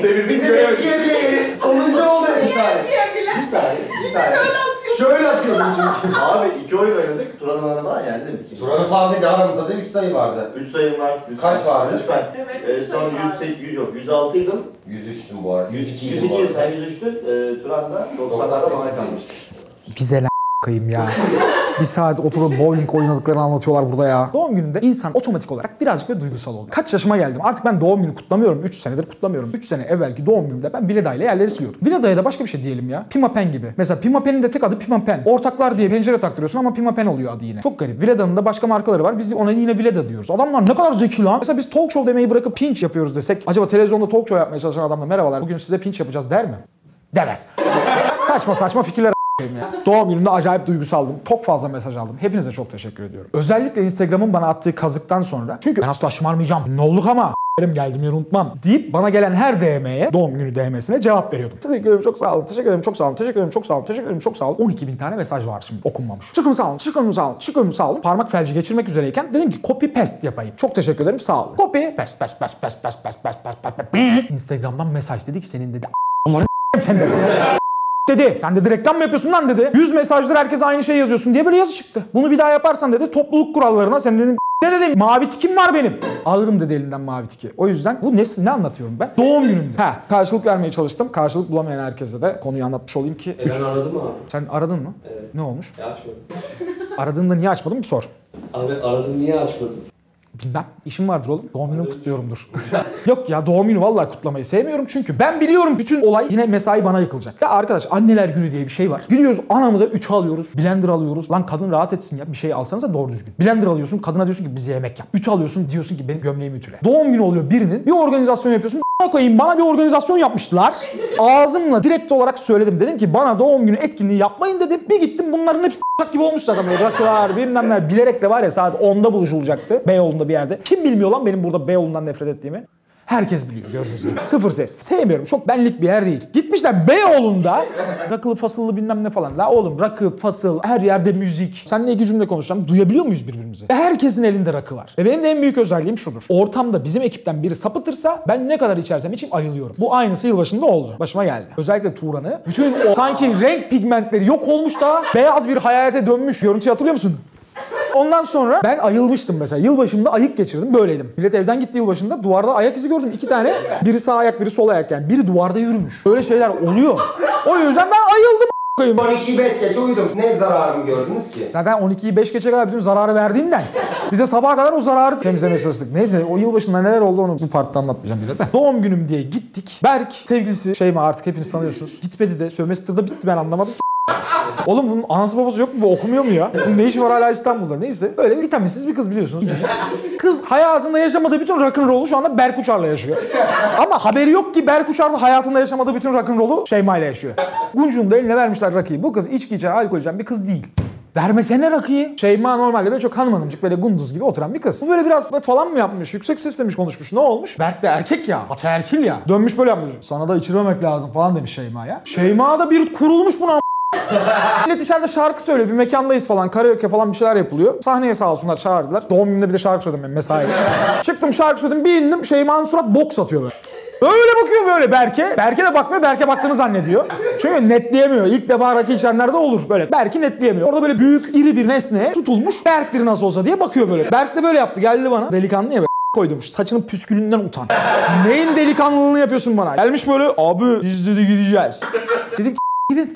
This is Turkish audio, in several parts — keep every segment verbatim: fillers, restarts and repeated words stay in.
Bizim eskiye bile sonuncu oldu bir saniye. Bir saniye, bir saniye. Şöyle atıyordum çünkü. Abi iki oyun oynadık, Turan'ın bana falan yendim. Turan'ın falan değil, aramızda değil, üç sayı vardı. üç sayım var. Kaç vardı? Lütfen. Evet, ee, son yüz sekiz, yok yüz altıydım. yüz üçtüm bu arada. yüz iki yüz iki, sen yüz üçtün. Ee, Turan da doksanlarda bana kalmış. Bize koyayım ya. Bir saat oturup bowling oynadıklarını anlatıyorlar burada ya. Doğum gününde insan otomatik olarak birazcık da duygusal oluyor. Kaç yaşıma geldim? Artık ben doğum günü kutlamıyorum. üç senedir kutlamıyorum. üç sene evvelki doğum günümde ben Vileda ile yerleri siliyordum. Vileda'ya da başka bir şey diyelim ya. Pimapen gibi. Mesela Pimapen'in de tek adı Pimapen. Ortaklar diye pencere taktırıyorsun ama Pimapen oluyor adı yine. Çok garip. Vileda'nın da başka markaları var. Biz ona yine Vileda diyoruz. Adamlar ne kadar zeki lan. Mesela biz talk show demeyi bırakıp pinch yapıyoruz desek. Acaba televizyonda talk show yapmaya çalışan adamla merhabalar bugün size pinch yapacağız der mi? Demez. saçma saçma fikirler ya. Doğum günümde acayip duygusaldım. Çok fazla mesaj aldım. Hepinize çok teşekkür ediyorum. Özellikle Instagram'ın bana attığı kazıktan sonra. Çünkü ben asla şımarmayacağım. Ne olduk ama geldim yeri unutmam deyip bana gelen her D M'ye, doğum günü D M'sine cevap veriyordum. Teşekkür ederim, çok sağ olun. Teşekkür ederim, çok sağ olun. Teşekkür ederim, çok sağ olun. Teşekkür ederim, çok sağ olun. on iki bin tane mesaj var şimdi okunmamış. Teşekkür sağ olun. Teşekkür sağ olun. Teşekkür sağ olun. Parmak felci geçirmek üzereyken dedim ki copy paste yapayım. Çok teşekkür ederim, sağ olun. Copy paste paste paste paste paste paste paste paste paste. Instagram'dan mesaj dedi ki senin dedi onları sen dedi. dedi. Sen dedi reklam mı yapıyorsun lan dedi. yüz mesajdır herkes aynı şey yazıyorsun diye böyle yazı çıktı. Bunu bir daha yaparsan dedi topluluk kurallarına sen dedim ne dedim mavi tikim var benim. Alırım dedi elinden mavi tiki. O yüzden bu ne, ne anlatıyorum ben? Doğum günümde. Ha karşılık vermeye çalıştım. Karşılık bulamayan herkese de konuyu anlatmış olayım ki. E ben aradım abi. Sen aradın mı? Evet. Ne olmuş? Ya açmadım. Aradığında niye açmadın bir sor. Abi aradım niye açmadın? Bilmem. İşim vardır oğlum. Doğum günümü kutluyorumdur. Yok ya doğum günü vallahi kutlamayı sevmiyorum çünkü ben biliyorum bütün olay yine mesai bana yıkılacak. Ya arkadaş anneler günü diye bir şey var. Gidiyoruz anamıza ütü alıyoruz, blender alıyoruz. Lan kadın rahat etsin ya bir şey alsanıza doğru düzgün. Blender alıyorsun kadına diyorsun ki bize yemek yap. Ütü alıyorsun diyorsun ki benim gömleğimi ütüle. Doğum günü oluyor birinin bir organizasyon yapıyorsun. Koyayım bana bir organizasyon yapmıştılar. Ağzımla direkt olarak söyledim. Dedim ki bana doğum günü etkinliği yapmayın dedim. Bir gittim bunların hepsi gibi olmuş zaten böyle rakılar bilmem neler. Bilerek de var ya saat onda buluşulacaktı. Beyoğlu'nda bir yerde. Kim bilmiyor lan benim burada Beyoğlu'ndan nefret ettiğimi? Herkes biliyor gördüğünüz gibi. Sıfır ses. Sevmiyorum. Çok benlik bir yer değil. Gitmişler Beyoğlu'nda rakılı fasıllı bilmem ne falan. La oğlum rakı, fasıl, her yerde müzik. Seninle iki cümle konuşacağım. Duyabiliyor muyuz birbirimizi? Ve herkesin elinde rakı var. Ve benim de en büyük özelliğim şudur. Ortamda bizim ekipten biri sapıtırsa ben ne kadar içersem içeyim ayılıyorum. Bu aynısı yılbaşında oldu. Başıma geldi. Özellikle Turan'ı. Bütün o sanki renk pigmentleri yok olmuş da beyaz bir hayalete dönmüş. Görüntüyü hatırlıyor musun? Ondan sonra ben ayılmıştım mesela. Yılbaşında ayık geçirdim. Böyleydim. Millet evden gitti yılbaşında. Duvarda ayak izi gördüm. iki tane. Biri sağ ayak, biri sol ayak yani. Biri duvarda yürümüş. Böyle şeyler oluyor. O yüzden ben ayıldım. on ikiyi beş geçe uyudum. Ne zararımı gördünüz ki? Zaten on ikiyi beş geçe kadar bütün zararı verdiğinden bize sabaha kadar o zararı temizlemeye çalıştık. Neyse o yılbaşında neler oldu onu bu partide anlatmayacağım bile de. Doğum günüm diye gittik. Berk sevgilisi Şeyma artık hepiniz tanıyorsunuz. Gitmedi de sömestrda bitti ben anlamadım. Oğlum bunun anası babası yok mu? Bu okumuyor mu ya? Bunun ne işi var hala İstanbul'da? Neyse. Öyle vitaminsiz bir kız biliyorsunuz. Kız hayatında yaşamadığı bütün rock'n'roll'u şu anda Berk Uçar'la yaşıyor. Ama haberi yok ki Berk Uçar da hayatında yaşamadığı bütün rock'n'roll'u Şeyma'yla yaşıyor. Guncu'nun da eline vermişler rakıyı. Bu kız içki içen, alkol içen bir kız değil. Vermesene rakıyı. Şeyma normalde böyle çok hanım hanımcık böyle gunduz gibi oturan bir kız. Bu böyle biraz böyle falan mı yapmış? Yüksek seslemiş konuşmuş. Ne olmuş? Berk de erkek ya. Ataerkil ya. Dönmüş böyle yapmış. Sana da içirmemek lazım falan demiş Şeyma'ya. Şeyma da bir kurulmuş buna. Millet dışarıda şarkı söylüyor. Bir mekandayız falan. Karaoke falan bir şeyler yapılıyor. Sahneye sağ olsunlar çağırdılar. Doğum gününde bir de şarkı söyledim ben mesai. Çıktım şarkı söyledim. Bir indim. Şeyma'nın surat boks atıyor böyle. Böyle bakıyor böyle Berke. Berke de bakmıyor. Berke baktığını zannediyor. Çünkü netleyemiyor. İlk defa rakı içenlerde olur böyle. Berke netleyemiyor. Orada böyle büyük iri bir nesneye tutulmuş. Berk'tir nasıl olsa diye bakıyor böyle. Berk de böyle yaptı. Geldi bana. Delikanlı ya böyle koydum. Saçının püskülünden utan. Neyin delikanlılığını yapıyorsun bana? Gelmiş böyle. Abi biz dedi gideceğiz. Dedim gidin.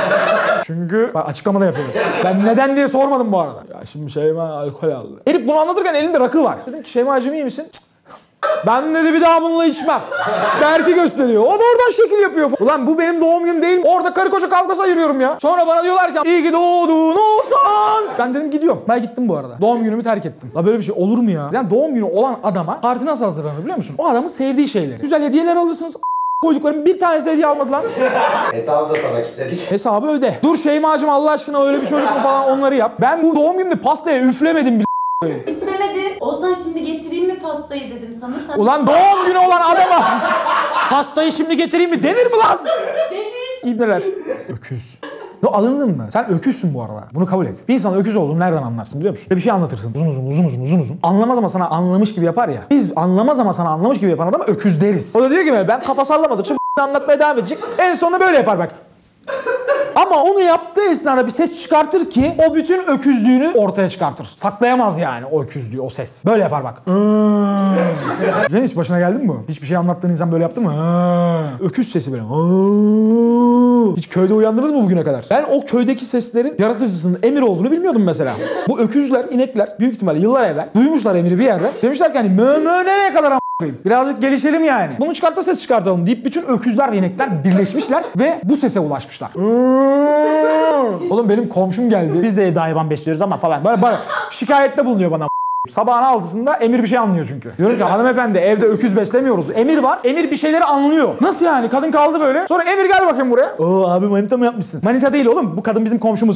Çünkü bak açıklamada yapıyorum. Ben neden diye sormadım bu arada. Ya şimdi Şeyma alkol aldı. Herif bunu anlatırken elinde rakı var. Dedim ki Şeyma'cığım iyi misin? Ben dedi bir daha bununla içmem. Berk'i gösteriyor. O da oradan şekil yapıyor. Ulan bu benim doğum günüm değil mi? Orada karı koca kavgası ayırıyorum ya. Sonra bana diyorlar ki iyi ki doğdun Oğuzhan. Ben dedim gidiyorum. Ben gittim bu arada. Doğum günümü terk ettim. La böyle bir şey olur mu ya? Yani doğum günü olan adama parti nasıl hazırlanır biliyor musun? O adamın sevdiği şeyleri. Güzel hediyeler alırsınız. Koyduklarım bir tanesi hediye almadı lan. Hesabı da sana kilitledik. Hesabı öde. Dur Şeyma'cığım Allah aşkına öyle bir çocuk mu falan onları yap. Ben bu doğum günümde pastaya üflemedim bile. İstemedi. Ozan şimdi getireyim mi pastayı dedim sana. Sen... Ulan doğum günü olan adama pastayı şimdi getireyim mi denir mi lan? Denir. İbneler. Öküz. Ne alındın mı? Sen öküzsün bu arada. Bunu kabul et. Bir insan öküz olduğunu nereden anlarsın biliyor musun? Bir şey anlatırsın. Uzun uzun uzun uzun uzun uzun. Anlamaz ama sana anlamış gibi yapar ya. Biz anlamaz ama sana anlamış gibi yapan adama öküz deriz. O da diyor ki ben kafa sallamadıkça anlatmaya devam edecek. En sonunda böyle yapar bak. Ama onu yaptığı esnada bir ses çıkartır ki o bütün öküzlüğünü ortaya çıkartır. Saklayamaz yani o öküzlüğü, o ses. Böyle yapar bak. Senin hiç başına geldi mi bu? Hiçbir şey anlattığın insan böyle yaptı mı? Öküz sesi böyle. Hiç köyde uyandınız mı bugüne kadar? Ben o köydeki seslerin yaratıcısının Emir olduğunu bilmiyordum mesela. Bu öküzler, inekler büyük ihtimalle yıllar evvel duymuşlar Emir'i bir yerde. Demişler ki hani mö mö nereye kadar a**ayım? Birazcık gelişelim yani. Bunu çıkart da ses çıkartalım deyip bütün öküzler ve inekler birleşmişler ve bu sese ulaşmışlar. Oğlum benim komşum geldi. Biz de evde hayvan besliyoruz ama falan. Böyle, böyle şikayette bulunuyor bana. Sabahın altısında Emir bir şey anlıyor çünkü. Diyorum ki hanımefendi evde öküz beslemiyoruz. Emir var. Emir bir şeyleri anlıyor. Nasıl yani? Kadın kaldı böyle. Sonra Emir gel bakayım buraya. Oo abi manita mı yapmışsın? Manita değil oğlum. Bu kadın bizim komşumuz.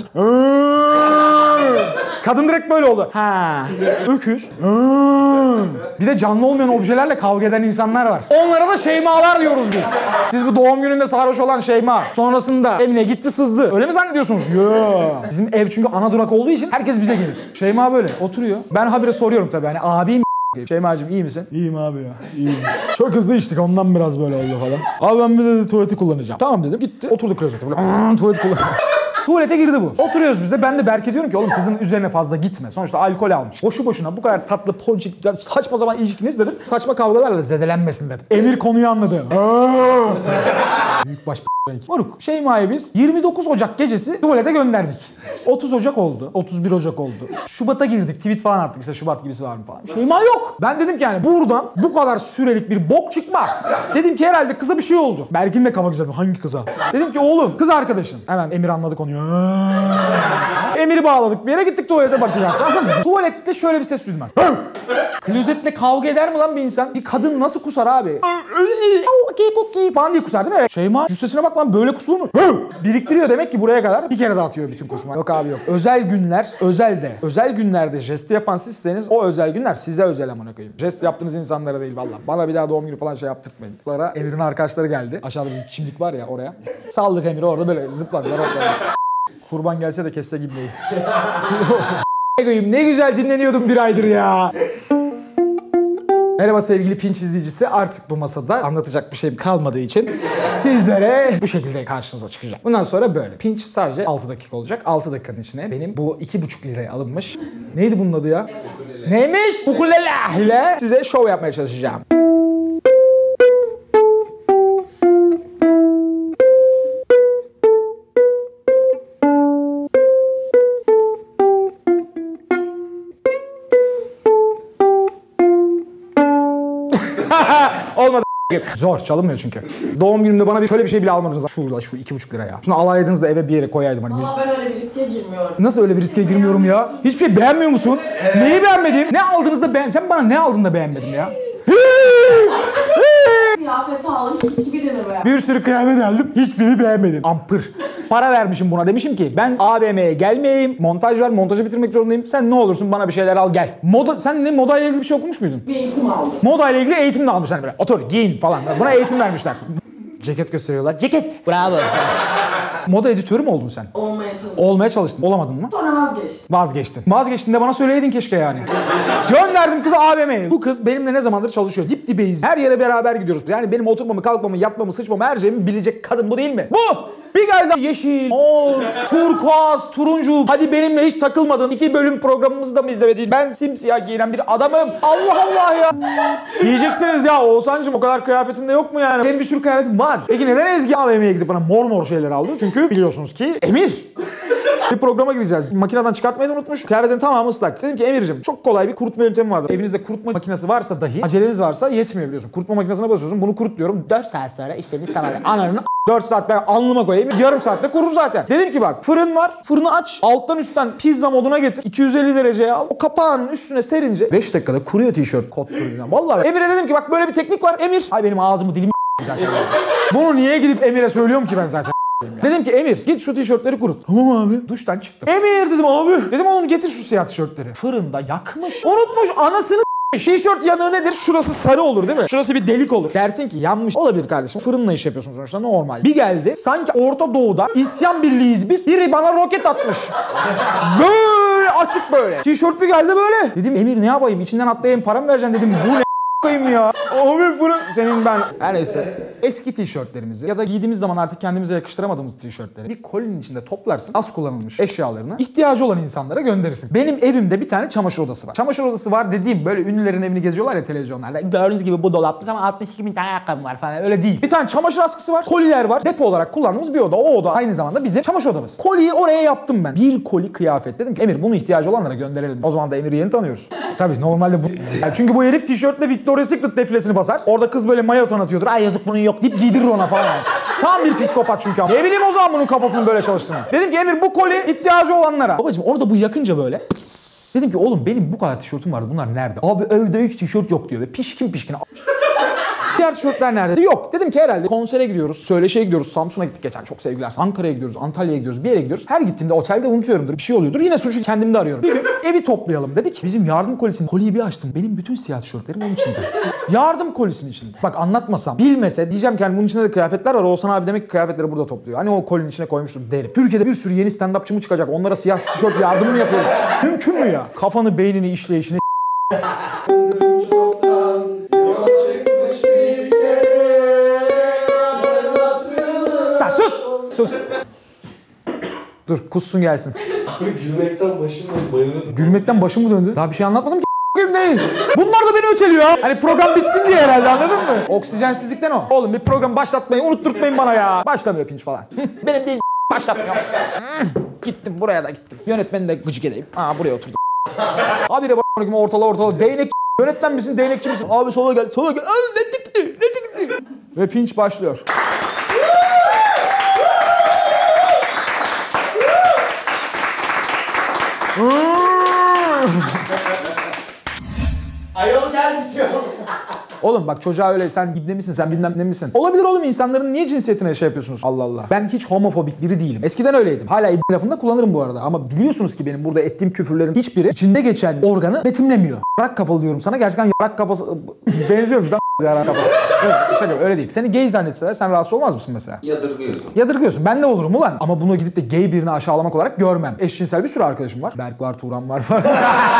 Kadın direkt böyle oldu. Ha. Öküz. Bir de canlı olmayan objelerle kavga eden insanlar var. Onlara da şeymalar diyoruz biz. Siz bu doğum gününde sarhoş olan Şeyma. Sonrasında evine gitti sızdı. Öyle mi zannediyorsunuz? Yo. Bizim ev çünkü ana durak olduğu için herkes bize gelir. Şeyma böyle oturuyor. Ben habire soruyorum tabii hani abim Şeyma'cığım iyi misin? İyiyim abi ya. İyiyim. Çok hızlı içtik ondan biraz böyle oldu falan. Abi ben bir de tuvaleti kullanacağım. Tamam dedim. Gitti. Oturduk klozete böyle. Tuvalet kullan. Tuvalete girdi bu. Oturuyoruz biz de. Ben de Berke diyorum ki oğlum kızın üzerine fazla gitme. Sonuçta alkol almış. Boşu boşuna bu kadar tatlı ponçik saçma zaman ilişkiniz dedim. Saçma kavgalarla zedelenmesin dedim. Emir konuyu anladı. Büyük baş Moruk Şeyma'yı biz yirmi dokuz Ocak gecesi tuvalete gönderdik. otuz Ocak oldu. otuz bir Ocak oldu. Şubat'a girdik. Tweet falan attık işte Şubat gibisi var mı falan. Şeyma yok. Ben dedim ki yani buradan bu kadar sürelik bir bok çıkmaz. Dedim ki herhalde kıza bir şey oldu. Berkin de kafa güzeldi. Hangi kıza? Dedim ki oğlum kız arkadaşın. Hemen Emir anladı konuyu. Emir'i bağladık. Bir yere gittik tuvalete bakacağız. Tuvalette şöyle bir ses duydum ben. Klozetle kavga eder mi lan bir insan? Bir kadın nasıl kusar abi? falan diye kusar değil mi? Evet. Şeyma cüssesine bak lan böyle kusulur mu? Biriktiriyor demek ki buraya kadar bir kere de atıyor bütün kusma. Yok abi yok. Özel günler, özel de. Özel günlerde jesti yapan sizseniz o özel günler size özel amına koyayım. Jest yaptığınız insanlara değil valla. Bana bir daha doğum günü falan şey yaptırtmayın. Sonra Emir'in arkadaşları geldi. Aşağıda bizim çimlik var ya oraya. Saldık Emir'i orada böyle zıpladılar. Kurban gelse de kesse gibmeyi. Ne güzel dinleniyordum bir aydır ya. Merhaba sevgili Pinç izleyicisi. Artık bu masada anlatacak bir şeyim kalmadığı için sizlere bu şekilde karşınıza çıkacağım. Bundan sonra böyle. Pinç sadece altı dakika olacak. altı dakikanın içine benim bu iki buçuk liraya alınmış. Neydi bunun adı ya? Neymiş? Ukulele ile size şov yapmaya çalışacağım. Olmadı. Zor çalınmıyor çünkü. Doğum günümde bana bir şöyle bir şey bile almadınız. Şurada şu iki buçuk liraya. Şunu alaydınız da eve bir yere koyaydım. Hani Valla ben öyle bir riske girmiyorum. Nasıl öyle bir riske girmiyorum ya? Hiçbir şey beğenmiyor musun? Evet. Neyi beğenmedim? Ne aldınız da beğen... Sen bana ne aldın da beğenmedin ya? Kıyafet aldım, hiçbirini beğenmedim. Bir sürü kıyafet aldım, hiçbirini beğenmedim. Ampır. Para vermişim buna, demişim ki ben A V M'ye gelmeyeyim, montaj var, montajı bitirmek zorundayım. Sen ne olursun bana bir şeyler al gel. Moda, sen ne moda ile ilgili bir şey okumuş muydun? Bir eğitim aldım. Moda ile ilgili eğitim de almışlar böyle. Otur, giyin falan. Buna eğitim vermişler. Ceket gösteriyorlar. Ceket, bravo. Moda editörü mü oldun sen? Olmaya çalıştım. Olmaya çalıştın. Olamadın mı? Sonra vazgeçtim. Vazgeçtin. Vazgeçtin de bana söyleydin keşke yani. Gönderdim kızı A V M'ye. Bu kız benimle ne zamandır çalışıyor. Dip dibeyiz. Her yere beraber gidiyoruz. Yani benim oturmamı, kalkmamı, yatmamı, sıçmamı her şeyimi bilecek kadın bu değil mi? Bu! Bir geldi yeşil, mor, turkuaz, turuncu. Hadi benimle hiç takılmadın. İki bölüm programımızı da mı izlemedin? Ben simsiyah giyinen bir adamım. Allah Allah ya. Diyeceksiniz ya Oğuzhan'cığım o kadar kıyafetinde yok mu yani? Benim bir sürü kıyafetim var. Peki neden Ezgi A V M'ye gidip bana mor mor şeyler aldı? Çünkü biliyorsunuz ki Emir. Bir programa gideceğiz. Makineden çıkartmayı da unutmuş. Kıyafetin tamamı ıslak. Dedim ki Emir'cim çok kolay bir kurutma yöntemi vardır. Evinizde kurutma makinesi varsa dahi aceleniz varsa yetmiyor biliyorsun. Kurutma makinesine basıyorsun. Bunu kurut diyorum. dört saat sonra işlemi tamam. Ananın dört saat ben alnıma koyayım. Yarım saatte kurur zaten. Dedim ki bak fırın var. Fırını aç. Alttan üstten pizza moduna getir. iki yüz elli dereceye al. O kapağının üstüne serince beş dakikada kuruyor tişört kot kuruyor. Vallahi Emir'e dedim ki bak böyle bir teknik var. Emir. Ay benim ağzımı dilimi zaten. Bunu niye gidip Emir'e söylüyorum ki ben zaten? Dedim ki Emir git şu tişörtleri kurut. Tamam abi. Duştan çıktım. Emir dedim abi. Dedim oğlum getir şu siyah tişörtleri. Fırında yakmış. Unutmuş anasını Tişört yanığı nedir? Şurası sarı olur değil mi? Şurası bir delik olur. Dersin ki yanmış. Olabilir kardeşim. Fırınla iş yapıyorsun sonuçta, normal. Bir geldi. Sanki Orta Doğu'da isyan birliğiyiz biz. Biri bana roket atmış. Böyle açık böyle. Tişört bir geldi böyle. Dedim Emir ne yapayım? İçinden atlayayım, para mı vereceksin dedim. Bu ne koyayım ya? Abi bunu senin ben. Her neyse. Eski tişörtlerimizi ya da giydiğimiz zaman artık kendimize yakıştıramadığımız tişörtleri bir kolinin içinde toplarsın. Az kullanılmış eşyalarını ihtiyacı olan insanlara gönderirsin. Benim evimde bir tane çamaşır odası var. Çamaşır odası var dediğim böyle ünlülerin evini geziyorlar ya televizyonlarda. Gördüğünüz gibi bu dolapta tam altmış iki bin tane ayakkabım var falan, öyle değil. Bir tane çamaşır askısı var. Koliler var. Depo olarak kullandığımız bir oda. O oda aynı zamanda bizim çamaşır odamız. Koliyi oraya yaptım ben. Bir koli kıyafet. Dedim ki Emir bunu ihtiyacı olanlara gönderelim. O zaman da Emir'i yeni tanıyoruz. Tabii normalde bu. Yani çünkü bu herif tişörtle Victoria's Secret defilesini basar. Orada kız böyle mayo tanıtıyordur. Ay yazık bunun yok deyip giydirir ona falan yani. Tam bir psikopat çünkü. Ne bileyim o zaman bunun kafasının böyle çalıştığını. Dedim ki Emir bu koli ihtiyacı olanlara. Babacım orada bu yakınca böyle. Dedim ki oğlum benim bu kadar tişörtüm vardı, bunlar nerede? Abi evde hiç tişört yok diyor ve pişkin pişkin. Diğer tişörtler nerede? Yok. Dedim ki herhalde konsere gidiyoruz, söyleşiye gidiyoruz. Samsun'a gittik geçen, çok sevgiler. Ankara'ya gidiyoruz, Antalya'ya gidiyoruz, bir yere gidiyoruz. Her gittiğimde otelde unutuyorumdur, bir şey oluyordur. Yine suçu kendimde arıyorum. Bir gün evi toplayalım dedik. Bizim yardım kolisinin koliyi bir açtım. Benim bütün siyah tişörtlerim onun içinde. Yardım kolisinin içinde. Bak anlatmasam, bilmese diyeceğim ki hani bunun içinde de kıyafetler var. Oğuzhan abi demek ki kıyafetleri burada topluyor. Hani o kolinin içine koymuştur derim. Türkiye'de bir sürü yeni stand-upçı mı çıkacak? Onlara siyah tişört yardımı mı yapıyoruz? Mümkün mü ya? Kafanı, beynini, işleyişini sus! Sus! Dur kussun gelsin. Gülmekten başım bayılırım. Gülmekten başım mı döndü? Daha bir şey anlatmadım ki değil. Bunlar da beni öteliyor ha. Hani program bitsin diye herhalde, anladın mı? Oksijensizlikten o. Oğlum bir program başlatmayı unutturtmayın bana ya. Başlamıyor pinç falan. Benim değil başlatmıyor. Gittim buraya da gittim. Yönetmeni de gıcık edeyim. Aa buraya oturdum. Abi de bak ortalığı ortalığı. Değnek yönetmen misin, değnekçi misin? Abi sola gel, sola gel. Aa, ne gitti, ne gitti. Ve pinç başlıyor. Ayol gelmiş ya. Oğlum bak çocuğa öyle sen ibne misin, sen bilmem ne misin? Olabilir oğlum, insanların niye cinsiyetine şey yapıyorsunuz? Allah Allah. Ben hiç homofobik biri değilim. Eskiden öyleydim. Hala ibne lafını kullanırım bu arada. Ama biliyorsunuz ki benim burada ettiğim küfürlerin hiçbiri içinde geçen organı betimlemiyor. Yarak kafalı diyorum sana. Gerçekten yarak kafası... Benziyormuş lan yarak kafası. Evet, şaka öyle değil. Seni gay zannetseler sen rahatsız olmaz mısın mesela? Yadırgıyorsun. Yadırgıyorsun. Ben ne olurum ulan? Ama bunu gidip de gay birini aşağılamak olarak görmem. Eşcinsel bir sürü arkadaşım var. Berk var, Turan var falan.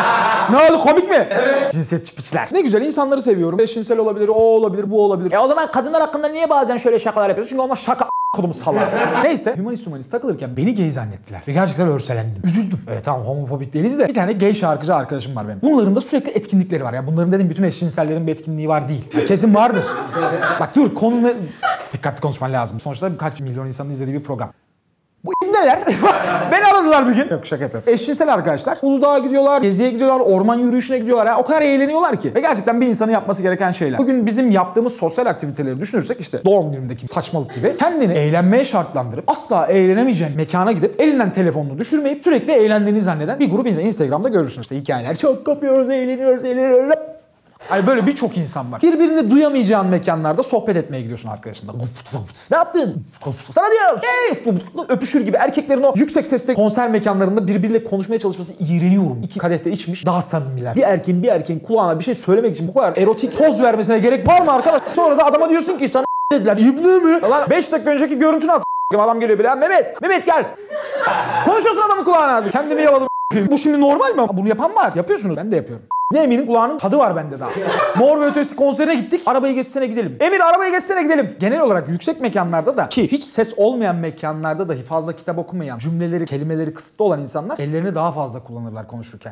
Ne oldu, komik mi? Evet. Cinsiyetçi piçler. Ne güzel, insanları seviyorum. Eşcinsel olabilir, o olabilir, bu olabilir. E o zaman kadınlar hakkında niye bazen şöyle şakalar yapıyorsun? Çünkü onlar şaka kodum salak. Neyse, humanist humanist takılırken beni gay zannettiler. Ve gerçekten örselendim. Üzüldüm. Evet tamam homofobik değiliz de bir tane gay şarkıcı arkadaşım var benim. Bunların da sürekli etkinlikleri var. Ya bunların dedim bütün eşcinsellerin bir etkinliği var değil. Ya kesin vardır. Bak dur konunu dikkatli konuşman lazım. Sonuçta birkaç milyon insanın izlediği bir program. Bu ibneler beni aradılar bir gün. Yok şaka yapıyorum. Eşcinsel arkadaşlar Uludağ'a gidiyorlar, geziye gidiyorlar, orman yürüyüşüne gidiyorlar. Ya, o kadar eğleniyorlar ki. Ve gerçekten bir insanın yapması gereken şeyler. Bugün bizim yaptığımız sosyal aktiviteleri düşünürsek işte doğum günündeki saçmalık gibi kendini eğlenmeye şartlandırıp asla eğlenemeyeceğin mekana gidip elinden telefonunu düşürmeyip sürekli eğlendiğini zanneden bir grup insan. Instagram'da görürsünüz işte hikayeler. Çok kopuyoruz, eğleniyoruz, eğleniyoruz. Hani böyle birçok insan var. Birbirini duyamayacağın mekanlarda sohbet etmeye gidiyorsun arkadaşınla. Ne yaptın? Sana diyorum. Hey! Öpüşür gibi. Erkeklerin o yüksek sesle konser mekanlarında birbiriyle konuşmaya çalışması iğreniyorum. İki kadehte içmiş, daha samimiler. Bir erkeğin bir erkeğin kulağına bir şey söylemek için bu kadar erotik poz vermesine gerek var mı arkadaş? Sonra da adama diyorsun ki sana dediler. İbne mi? Lan beş dakika önceki görüntünü at. Adam geliyor bile. Mehmet, Mehmet gel. Konuşuyorsun adamın kulağına. Kendimi yaladım. Bu şimdi normal mi? Bunu yapan var. Yapıyorsunuz. Ben de yapıyorum. Ne Emir'in kulağının tadı var bende daha. Mor ve Ötesi konserine gittik. Arabayı geçsene gidelim. Emir arabayı geçsene gidelim. Genel olarak yüksek mekanlarda da ki hiç ses olmayan mekanlarda dahi fazla kitap okumayan, cümleleri, kelimeleri kısıtlı olan insanlar ellerini daha fazla kullanırlar konuşurken.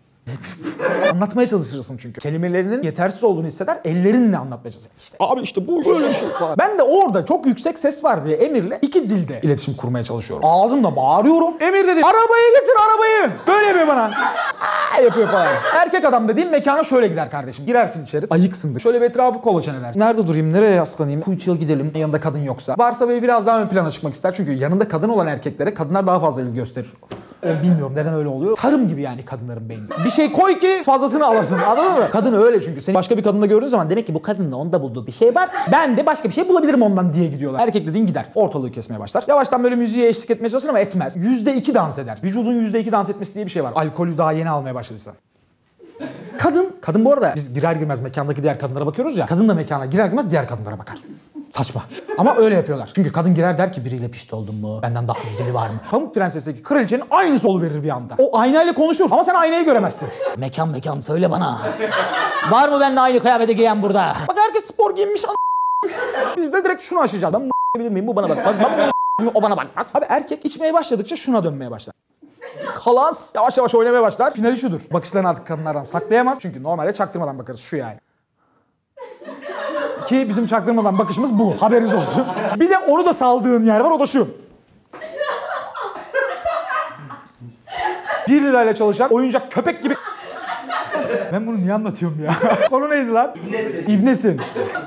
Anlatmaya çalışırsın çünkü. Kelimelerinin yetersiz olduğunu hisseder, ellerinle anlatmaya çalışırsın. İşte, abi işte bu böyle bir şey falan. Ben de orada çok yüksek ses var diye Emir'le iki dilde iletişim kurmaya çalışıyorum. Ağzımla bağırıyorum. Emir dedi, arabayı getir arabayı. Böyle yapıyor bana. Aa, yapıyor falan. Erkek adam dediğim mekana şöyle gider kardeşim. Girersin içeri, ayıksındır. Şöyle bir etrafı kolaçan edersin. Nerede durayım, nereye yaslanayım? Kuytuya gidelim. Yanında kadın yoksa. Varsa böyle biraz daha ön plana çıkmak ister. Çünkü yanında kadın olan erkeklere kadınlar daha fazla ilgi gösterir. E, bilmiyorum neden öyle oluyor. Tarım gibi yani kadınların beyni. Bir şey koy ki fazlasını alasın. Anladın mı? Kadın öyle çünkü. Seni başka bir kadında gördüğün zaman demek ki bu kadının onda bulduğu bir şey var. Ben de başka bir şey bulabilirim ondan diye gidiyorlar. Erkek dediğin gider. Ortalığı kesmeye başlar. Yavaştan böyle müziğe eşlik etmeye çalışır ama etmez. yüzde iki dans eder. Vücudun yüzde iki dans etmesi diye bir şey var. Alkolü daha yeni almaya başladıysa. Kadın, kadın bu arada biz girer girmez mekandaki diğer kadınlara bakıyoruz ya. Kadın da mekana girer girmez diğer kadınlara bakar. Saçma. Ama öyle yapıyorlar. Çünkü kadın girer der ki biriyle pişti oldun mu? Benden daha güzeli var mı? Pamuk Prenses'teki kraliçenin aynısı oluverir bir anda. O aynayla konuşur ama sen aynayı göremezsin. Mekan mekan söyle bana. Var mı benimle aynı kıyafeti giyen burada? Bak herkes spor giyinmiş. Biz de direkt şunu aşacağız. Ben bu bilir miyim? Bu bana bak. Ben bu o bana bakmaz. Abi erkek içmeye başladıkça şuna dönmeye başlar. Kalas yavaş yavaş oynamaya başlar. Finali şudur. Bakışlarını artık kadınlardan saklayamaz. Çünkü normalde çaktırmadan bakarız. Şu yani. Ki bizim çaktırmadan bakışımız bu. Haberiniz olsun. Bir de onu da saldığın yer var. O da şu. Bir lirayla çalışan oyuncak köpek gibi. Ben bunu niye anlatıyorum ya? Konu neydi lan? İbnesin. İbnesin.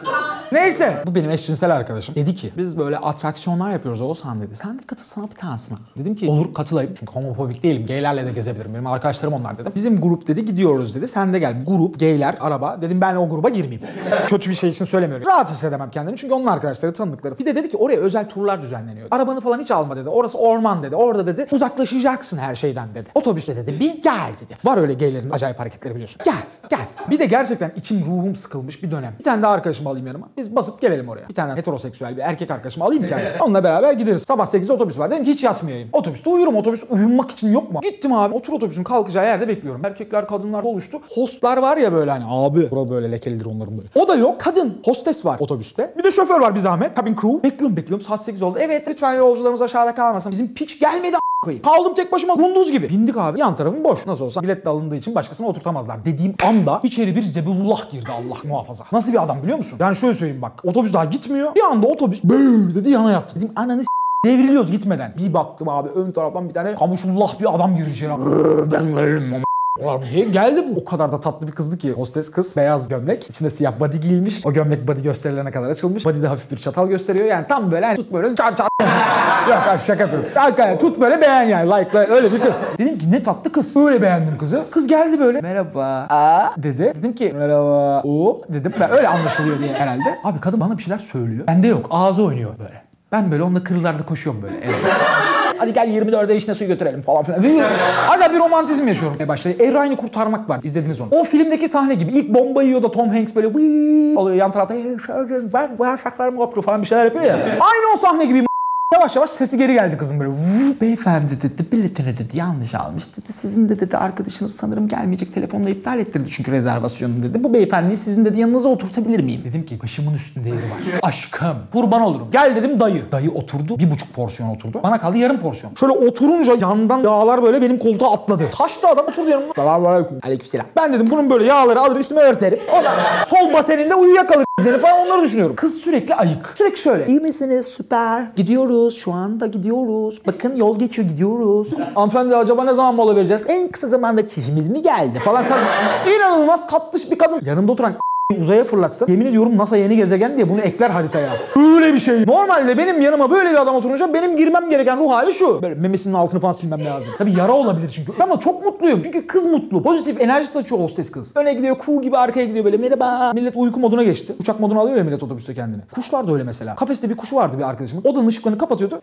Neyse. Bu benim eşcinsel arkadaşım. Dedi ki biz böyle atraksiyonlar yapıyoruz Oğuzhan dedi. Sen de katılsana bir tanesine. Dedim ki olur katılayım. Çünkü homofobik değilim. Gaylerle de gezebilirim. Benim arkadaşlarım onlar dedim. Bizim grup dedi gidiyoruz dedi. Sen de gel. Grup, gayler, araba. Dedim ben o gruba girmeyeyim. Kötü bir şey için söylemiyorum. Rahat hissedemem kendimi. Çünkü onun arkadaşları tanıdıkları. Bir de dedi ki oraya özel turlar düzenleniyor. Arabanı falan hiç alma dedi. Orası orman dedi. Orada dedi uzaklaşacaksın her şeyden dedi. Otobüste dedi bir gel dedi. Var öyle gaylerin acayip hareketleri biliyorsun. Gel, gel. Bir de gerçekten içim ruhum sıkılmış bir dönem. Bir tane daha arkadaşımı alayım yanıma. Biz basıp gelelim oraya. Bir tane heteroseksüel bir erkek arkadaşımı alayım kendime. Onunla beraber gideriz. Sabah sekizde otobüs var. Dedim ki hiç yatmayayım. Otobüste uyurum. Otobüs uyumak için yok mu? Gittim abi. Otur otobüsün kalkacağı yerde bekliyorum. Erkekler, kadınlar oluştu. Hostlar var ya böyle hani abi. Bura böyle lekelidir onların böyle. O da yok. Kadın. Hostes var otobüste. Bir de şoför var bir zahmet. Cabin crew. Bekliyorum bekliyorum. Saat sekiz oldu. Evet lütfen yolcularımız aşağıda kalmasın. Bizim piç gelmedi koyayım. Kaldım tek başıma kunduz gibi. Bindik abi. Yan tarafım boş. Nasıl olsa bilet de alındığı için başkasını oturtamazlar. Dediğim anda içeri bir Zebullah girdi Allah muhafaza. Nasıl bir adam biliyor musun? Yani şöyle söyleyeyim bak. Otobüs daha gitmiyor. Bir anda otobüs böyle dedi yana yattı. Dedim ananı s*** devriliyoruz gitmeden. Bir baktım abi ön taraftan bir tane kamuşullah bir adam girdi içeri. Ben öldüm diye geldi bu. O kadar da tatlı bir kızdı ki. Hostes kız. Beyaz gömlek. İçinde siyah body giyilmiş. O gömlek body gösterilerine kadar açılmış. Body'de hafif bir çatal gösteriyor. Yani tam böyle hani tut böyle çat çat. Yok ben şaka yapıyorum. Hakikaten tut böyle beğen yani. Like, like öyle bir kız. Dedim ki ne tatlı kız. Öyle beğendim kızı. Kız geldi böyle. Merhaba. Aa dedi. Dedim ki merhaba. O dedim. Ben öyle anlaşılıyor diye herhalde. Abi kadın bana bir şeyler söylüyor. Bende yok. Ağzı oynuyor böyle. Ben böyle onunla kırlarda koşuyorum böyle. Evet. Hadi gel yirmi dörde işine su götürelim falan filan. Hala bir romantizm yaşıyorum. Başladı. Erayn'ı kurtarmak var. İzlediniz onu. O filmdeki sahne gibi. İlk bomba yiyor da Tom Hanks böyle vııı alıyor yan tarafta. Ben bu yaşaklarımı koptu falan bir şeyler yapıyor ya. Aynı o sahne gibi. Yavaş yavaş sesi geri geldi kızın böyle. Vuv. Beyefendi dedi biletini dedi yanlış almış dedi. Sizin de dedi arkadaşınız sanırım gelmeyecek telefonla iptal ettirdi çünkü rezervasyonu dedi. Bu beyefendiyi sizin dedi yanınıza oturtabilir miyim? Dedim ki başımın üstünde yeri var. Aşkım kurban olurum. Gel dedim dayı. Dayı oturdu. Bir buçuk porsiyon oturdu. Bana kaldı yarım porsiyon. Şöyle oturunca yandan yağlar böyle benim koltuğa atladı. Taştı adam oturdu yanımda. Selamünaleyküm. Aleykümselam. Ben dedim bunun böyle yağları alır üstüme örterim. O da sol baseninde uyuyakalır falan onları düşünüyorum. Kız sürekli ayık. Sürekli şöyle. İyi misiniz? Süper. Gidiyoruz. Şu anda gidiyoruz. Bakın yol geçiyor gidiyoruz. Hanımefendi acaba ne zaman mola vereceğiz? En kısa zamanda çişimiz mi geldi? Falan tabii. İnanılmaz tatlış bir kadın. Yanımda oturan uzaya fırlatsa yemin ediyorum NASA yeni gezegen diye bunu ekler haritaya. Öyle bir şey. Normalde benim yanıma böyle bir adam oturunca benim girmem gereken ruh hali şu. Böyle memesinin altını falan silmem lazım. Tabii yara olabilir çünkü. Ama çok mutluyum. Çünkü kız mutlu. Pozitif enerji saçıyor hostes kız. Öne gidiyor kuğu gibi arkaya gidiyor böyle merhaba. Millet uyku moduna geçti. Uçak moduna alıyor ya millet otobüste kendini. Kuşlar da öyle mesela. Kafeste bir kuşu vardı bir arkadaşımın. Odanın ışıklarını kapatıyordu.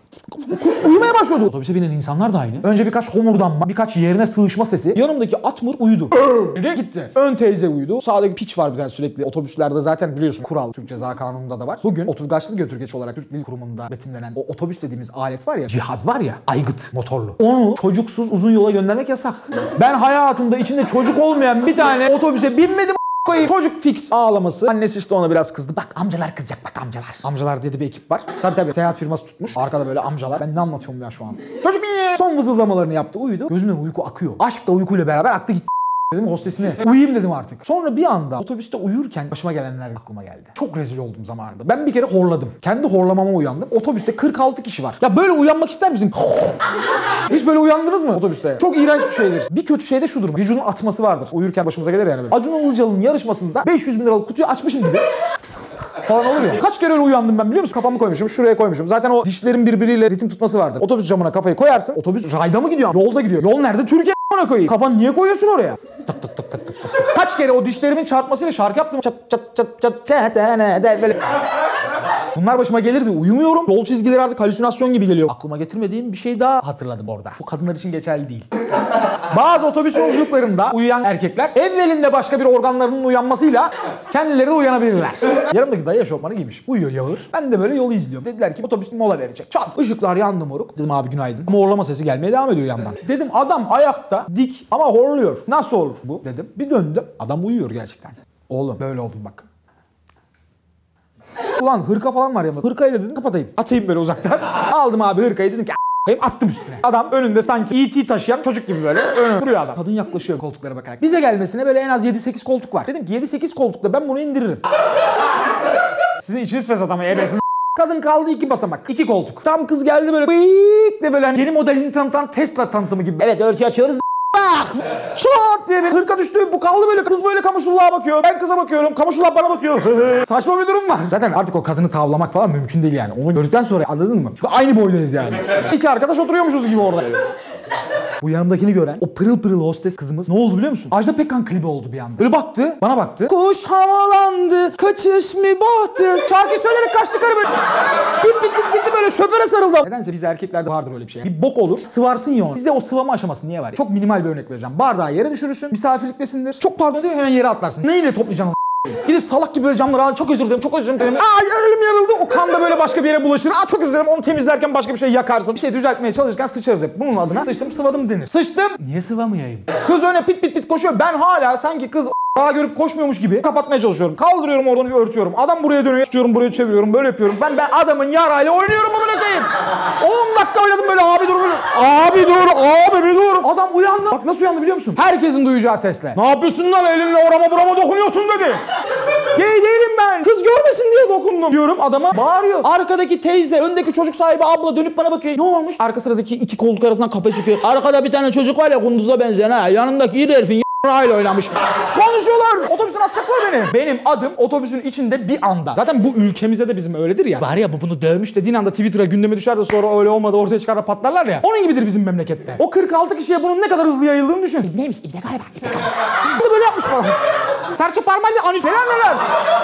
Kuş uyumaya başlıyordu. Otobüse binen insanlar da aynı. Önce birkaç homurdanma, birkaç yerine sığışma sesi. Yanımdaki atmur uyudu. Öyle gitti. Ön teyze uyudu. Sağdaki piç var bir tane sürekli. Otobüslerde zaten biliyorsun kural. Türk Ceza Kanunu'nda da var. Bugün oturgaçlı götürgeç olarak Türk Dil Kurumu'nda betimlenen o otobüs dediğimiz alet var ya, cihaz var ya, aygıt motorlu. Onu çocuksuz uzun yola göndermek yasak. Ben hayatımda içinde çocuk olmayan bir tane otobüse binmedim. Çocuk fix ağlaması. Annesi işte ona biraz kızdı. Bak amcalar kızacak bak amcalar. Amcalar dedi bir ekip var. Tabii tabii seyahat firması tutmuş. Arkada böyle amcalar. Ben ne anlatıyorum ya şu an. Çocuk iyi. Son vızıldamalarını yaptı uyudu. Gözünden uyku akıyor. Aşk da uykuyla beraber aktı gitti. Dedim hostesine. Uyuyayım dedim artık. Sonra bir anda otobüste uyurken başıma gelenler aklıma geldi. Çok rezil oldum zamanında. Ben bir kere horladım. Kendi horlamama uyandım. Otobüste kırk altı kişi var. Ya böyle uyanmak ister misin? Hiç böyle uyandınız mı otobüste? Çok iğrenç bir şeydir. Bir kötü şey de şudur. Vücudun atması vardır. Uyurken başımıza gelir yani böyle. Acun Ilıcalı'nın yarışmasında beş yüz bin liralık kutuyu açmışım gibi. Falan olur ya. Kaç kere öyle uyandım ben biliyor musun? Kafamı koymuşum, şuraya koymuşum. Zaten o dişlerin birbiriyle ritim tutması vardır. Otobüs camına kafayı koyarsın. Otobüs rayda mı gidiyor? Yolda gidiyor. Yol nerede? Türkiye a**ına koyayım. Kafanı niye koyuyorsun oraya? Tak tak tak tak tak. Kaç kere o dişlerimin çarpmasıyla şarkı yaptım. Çat çat çat çat çat böyle. Bunlar başıma gelirdi. Uyumuyorum. Yol çizgileri artık halüsinasyon gibi geliyor. Aklıma getirmediğim bir şey daha hatırladım orada. Bu kadınlar için geçerli değil. Bazı otobüs yolculuklarında uyuyan erkekler evvelinde başka bir organlarının uyanmasıyla kendileri de uyanabilirler. Yanımdaki dayı eşofmanı giymiş. Uyuyor Yağır. Ben de böyle yolu izliyorum. Dediler ki otobüs mola verecek. Çat. Işıklar yandı moruk. Dedim abi günaydın. Ama horlama sesi gelmeye devam ediyor yandan. Dedim adam ayakta dik ama horluyor. Nasıl olur bu dedim. Bir döndüm. Adam uyuyor gerçekten. Oğlum böyle oldum bak. Ulan hırka falan var yanımda. Hırkayla dedim kapatayım. Atayım böyle uzaktan. Aldım abi hırkayı dedim ki attım üstüne. Adam önünde sanki E T taşıyan çocuk gibi böyle önüne duruyor adam. Kadın yaklaşıyor koltuklara bakarak. Bize gelmesine böyle en az yedi sekiz koltuk var. Dedim ki yedi sekiz koltukta ben bunu indiririm. Sizin içiniz fesat ama ebesin. Kadın kaldı iki basamak. iki koltuk. Tam kız geldi böyle bıyık de böyle hani yeni modelini tanıtan Tesla tanıtımı gibi. Evet örtü açıyoruz. Bak! Şat diye bir hırka düştü. Bu kaldı böyle. Kız böyle kamışulluğa bakıyor. Ben kıza bakıyorum. Kamışullah bana bakıyor. Saçma bir durum var. Zaten artık o kadını tavlamak falan mümkün değil yani. Onu gördükten sonra anladın mı? Çünkü aynı boydayız yani. İki arkadaş oturuyormuşuz gibi orada. Bu yanımdakini gören o pırıl pırıl hostes kızımız ne oldu biliyor musun? Ajda Pekkan klibi oldu bir anda. Böyle baktı, bana baktı. Kuş havalandı, kaçış mı bahtır. Şarkı söyleyerek kaçtı karı böyle. Bit bit bit gitti böyle şoföre sarıldı. Nedense biz erkeklerde vardır öyle bir şey. Bir bok olur, sıvarsın ya onu. Bizde o sıvama aşaması niye var ya? Çok minimal bir örnek vereceğim. Bardağı yere düşürürsün, misafirliktesindir. Çok pardon diyor hemen yere atlarsın. Neyle toplayacaksın onu? Gidip salak gibi böyle camları al, çok özür dilerim, çok özür dilerim. Aa elim yarıldı, o kan da böyle başka bir yere bulaşır. Aa çok özür dilerim, onu temizlerken başka bir şey yakarsın. Bir şey düzeltmeye çalışırken sıçarız hep. Bunun adına sıçtım, sıvadım denir. Sıçtım, niye sıvamayayım? Kız öne pit pit pit koşuyor. Ben hala sanki kız daha görüp koşmuyormuş gibi kapatmaya çalışıyorum. Kaldırıyorum oradan örtüyorum. Adam buraya dönüyor, tutuyorum buraya çeviriyorum, böyle yapıyorum. Ben ben adamın yarayla oynuyorum bunu öteyim. on dakika oynadım böyle abi dur böyle. Abi dur, abi bir dur. Adam uyandı. Bak nasıl uyandı biliyor musun? Herkesin duyacağı sesle. Ne yapıyorsun lan elinle orama burama dokunuyorsun dedi. Gay değilim ben. Kız görmesin diye dokundum diyorum adama. Bağırıyor. Arkadaki teyze, öndeki çocuk sahibi abla dönüp bana bakıyor. Ne olmuş? Arka sıradaki iki koltuk arasından kafayı çekiyor. Arkada bir tane çocuk var ya kunduza benzeyen ha. Yanındaki iri herifin Rayla oynamış. Konuşuyorlar. Otobüsün atacaklar beni. Benim adım otobüsün içinde bir anda. Zaten bu ülkemizde de bizim öyledir ya. Var ya bu bunu dövmüş dediğin anda Twitter'a gündeme düşer de sonra öyle olmadı ortaya çıkar da patlarlar ya. Onun gibidir bizim memlekette. O kırk altı kişiye bunun ne kadar hızlı yayıldığını düşün. Neymiş? İbne galiba. İbne böyle yapmış falan. Serçe parmağıyla anüs neler neler.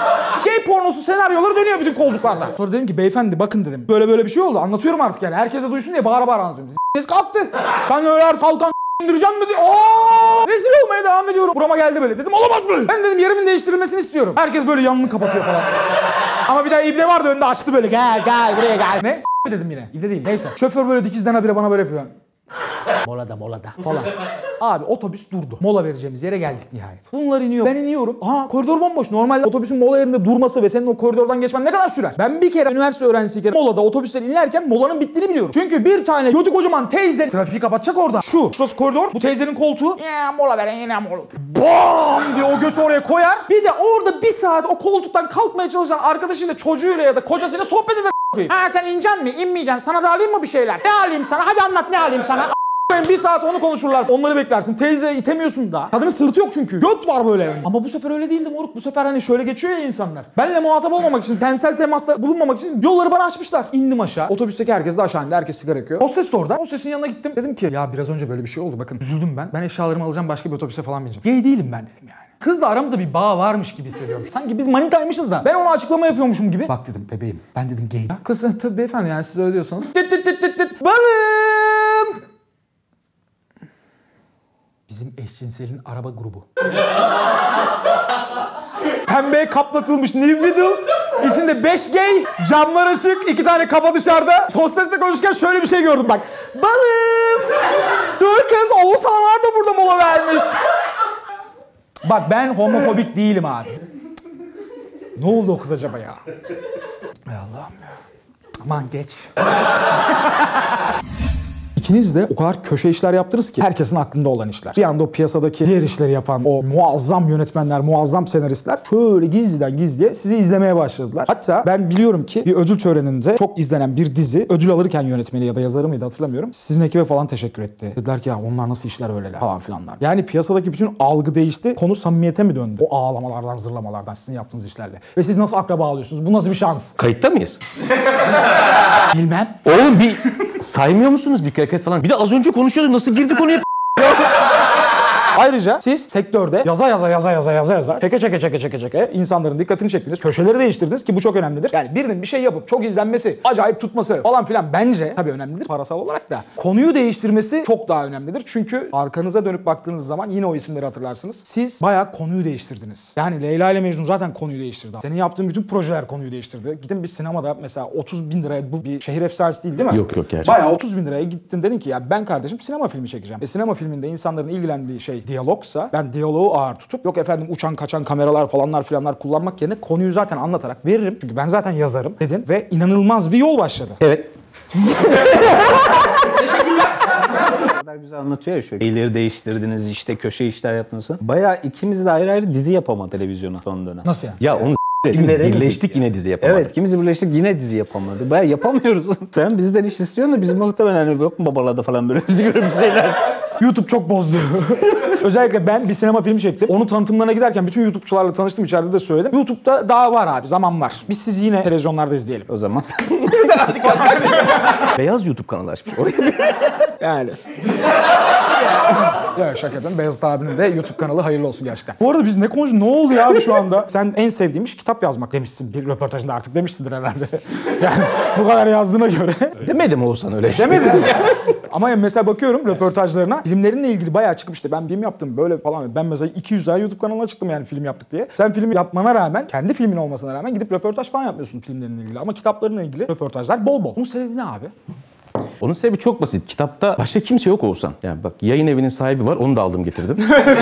Gay pornosu senaryoları dönüyor bütün koltuklarda. Sonra dedim ki beyefendi bakın dedim. Böyle böyle bir şey oldu. Anlatıyorum artık yani. Herkese duysun diye bağıra bağıra anlatıyorum. Biz kalktı. Ben öyle her kalkan indireceğim mi diye. Aa! Rezil olmaya devam ediyorum. Burama geldi böyle. Dedim olamaz mı? Ben dedim yerimin değiştirilmesini istiyorum. Herkes böyle yanını kapatıyor falan. Ama bir daha ibne vardı önünde açtı böyle. Gel gel buraya gel. Ne? Dedim yine. İbne değil. Neyse. Şoför böyle dikizden habire bana böyle yapıyor. Molada molada falan. Abi otobüs durdu. Mola vereceğimiz yere geldik nihayet. Bunlar iniyor. Ben iniyorum. Aha koridor bomboş. Normalde otobüsün mola yerinde durması ve senin o koridordan geçmen ne kadar sürer? Ben bir kere üniversite öğrencisiyken molada otobüsler inerken molanın bittiğini biliyorum. Çünkü bir tane götü kocaman teyze trafiği kapatacak orada. Şu. Şurası koridor. Bu teyzenin koltuğu. Ya mola veren yine mola. Bam diye o götü oraya koyar. Bir de orada bir saat o koltuktan kalkmaya çalışan arkadaşıyla çocuğuyla ya da kocasıyla sohbet eder. Ha sen ineceksin mi? İnmeyeceksin. Sana da alayım mı bir şeyler? Ne alayım sana? Hadi anlat ne alayım sana? Bir saat onu konuşurlar. Onları beklersin. Teyze itemiyorsun da. Kadının sırtı yok çünkü. Göt var böyle. Ama bu sefer öyle değildi moruk. Bu sefer hani şöyle geçiyor ya insanlar. Benle muhatap olmamak için, tensel temasta bulunmamak için yolları bana açmışlar. İndim aşağı. Otobüsteki herkes de aşağı indi. Herkes sigara yakıyor. Hostes de orada. Hostesin yanına gittim. Dedim ki ya biraz önce böyle bir şey oldu. Bakın üzüldüm ben. Ben eşyalarımı alacağım başka bir otobüse falan bineceğim. Gay değilim ben dedim yani. Kızla aramızda bir bağ varmış gibi hissediyorum. Sanki biz manitaymışız da ben ona açıklama yapıyormuşum gibi. Bak dedim bebeğim. Ben dedim gay. Kız tabii beyefendi yani siz öyle diyorsanız. Tıt tıt tıt tıt tıt. Balım. Bizim eşcinselin araba grubu. Pembeye kaplatılmış New Middle. İçinde beş gay, camlar açık, iki tane kafa dışarıda. Hostesle konuşurken şöyle bir şey gördüm bak. Balım! Dur kız, Oğuzhanlar da burada mola vermiş. Bak ben homofobik değilim abi. Ne oldu o kız acaba ya? Ay Allah'ım ya. Aman geç. İkiniz de o kadar köşe işler yaptınız ki herkesin aklında olan işler. Bir anda o piyasadaki diğer işleri yapan o muazzam yönetmenler, muazzam senaristler şöyle gizliden gizliye sizi izlemeye başladılar. Hatta ben biliyorum ki bir ödül töreninde çok izlenen bir dizi ödül alırken yönetmeni ya da yazarı mıydı hatırlamıyorum. Sizin ekibe falan teşekkür etti. Dediler ki ya onlar nasıl işler öyleler falan filanlar. Yani piyasadaki bütün algı değişti. Konu samimiyete mi döndü? O ağlamalardan, zırlamalardan sizin yaptığınız işlerle. Ve siz nasıl akraba oluyorsunuz? Bu nasıl bir şans? Kayıtta mıyız? Bilmem. Oğlum bir saymıyor musunuz bir hareket falan? Bir de az önce konuşuyorduk nasıl girdi konuya? Ay Ayrıca siz sektörde yaza yaza yaza yaza yaza yaza çeke çeke çeke çeke çeke insanların dikkatini çektiniz. Köşeleri değiştirdiniz ki bu çok önemlidir. Yani birinin bir şey yapıp çok izlenmesi, acayip tutması falan filan bence tabii önemlidir parasal olarak da. Konuyu değiştirmesi çok daha önemlidir. Çünkü arkanıza dönüp baktığınız zaman yine o isimleri hatırlarsınız. Siz bayağı konuyu değiştirdiniz. Yani Leyla ile Mecnun zaten konuyu değiştirdi. Senin yaptığın bütün projeler konuyu değiştirdi. Gidin bir sinemada mesela otuz bin liraya, bu bir şehir efsanesi değil değil mi? Yok yok gerçekten. Bayağı otuz bin liraya gittin, dedin ki ya ben kardeşim sinema filmi çekeceğim. E sinema filminde insanların ilgilendiği şey diyalogsa ben diyaloğu ağır tutup yok efendim uçan kaçan kameralar falanlar filanlar kullanmak yerine konuyu zaten anlatarak veririm. Çünkü ben zaten yazarım dedin ve inanılmaz bir yol başladı. Evet. O kadar güzel anlatıyor ya şöyle. Şeyleri değiştirdiniz, işte köşe işler yaptınız. Bayağı ikimiz de ayrı ayrı dizi yapamadı televizyona son dönem. Nasıl yani? Ya onu ikimiz birleştik yine dizi yapamadık. Evet, ikimiz birleştik yine dizi yapamadı. Bayağı yapamıyoruz. Sen bizden iş istiyorsun da bizim muhtemelen hani yok mu babalada falan böyle bizi görüp bir şeyler. YouTube çok bozdu. Özellikle ben bir sinema filmi çektim. Onu tanıtımlarına giderken bütün YouTube'çularla tanıştım, içeride de söyledim. YouTube'da daha var abi, zaman var. Biz sizi yine televizyonlarda izleyelim. O zaman. Beyaz YouTube kanalı açmış oraya. Yani. Ya şaka yapıyorum. Beyazıt abinin de YouTube kanalı hayırlı olsun gerçekten. Bu arada biz ne konuşuyoruz? Ne oldu ya şu anda? Sen en sevdiğim iş kitap yazmak demişsin. Bir röportajında artık demişsindir herhalde. Yani bu kadar yazdığına göre. Demedim Oğuzhan öyle şey. Demedin mi? Ama yani mesela bakıyorum röportajlarına, filmlerinle ilgili bayağı çıkıp işte ben film yaptım böyle falan. Ben mesela iki yüz tane YouTube kanalına çıktım yani film yaptık diye. Sen film yapmana rağmen, kendi filmin olmasına rağmen gidip röportaj falan yapmıyorsun filmlerinle ilgili. Ama kitaplarınla ilgili röportajlar bol bol. Bunun sebebi ne abi? Onun sebebi çok basit. Kitapta başka kimse yok Oğuzhan. Yani bak yayın evinin sahibi var, onu da aldım getirdim.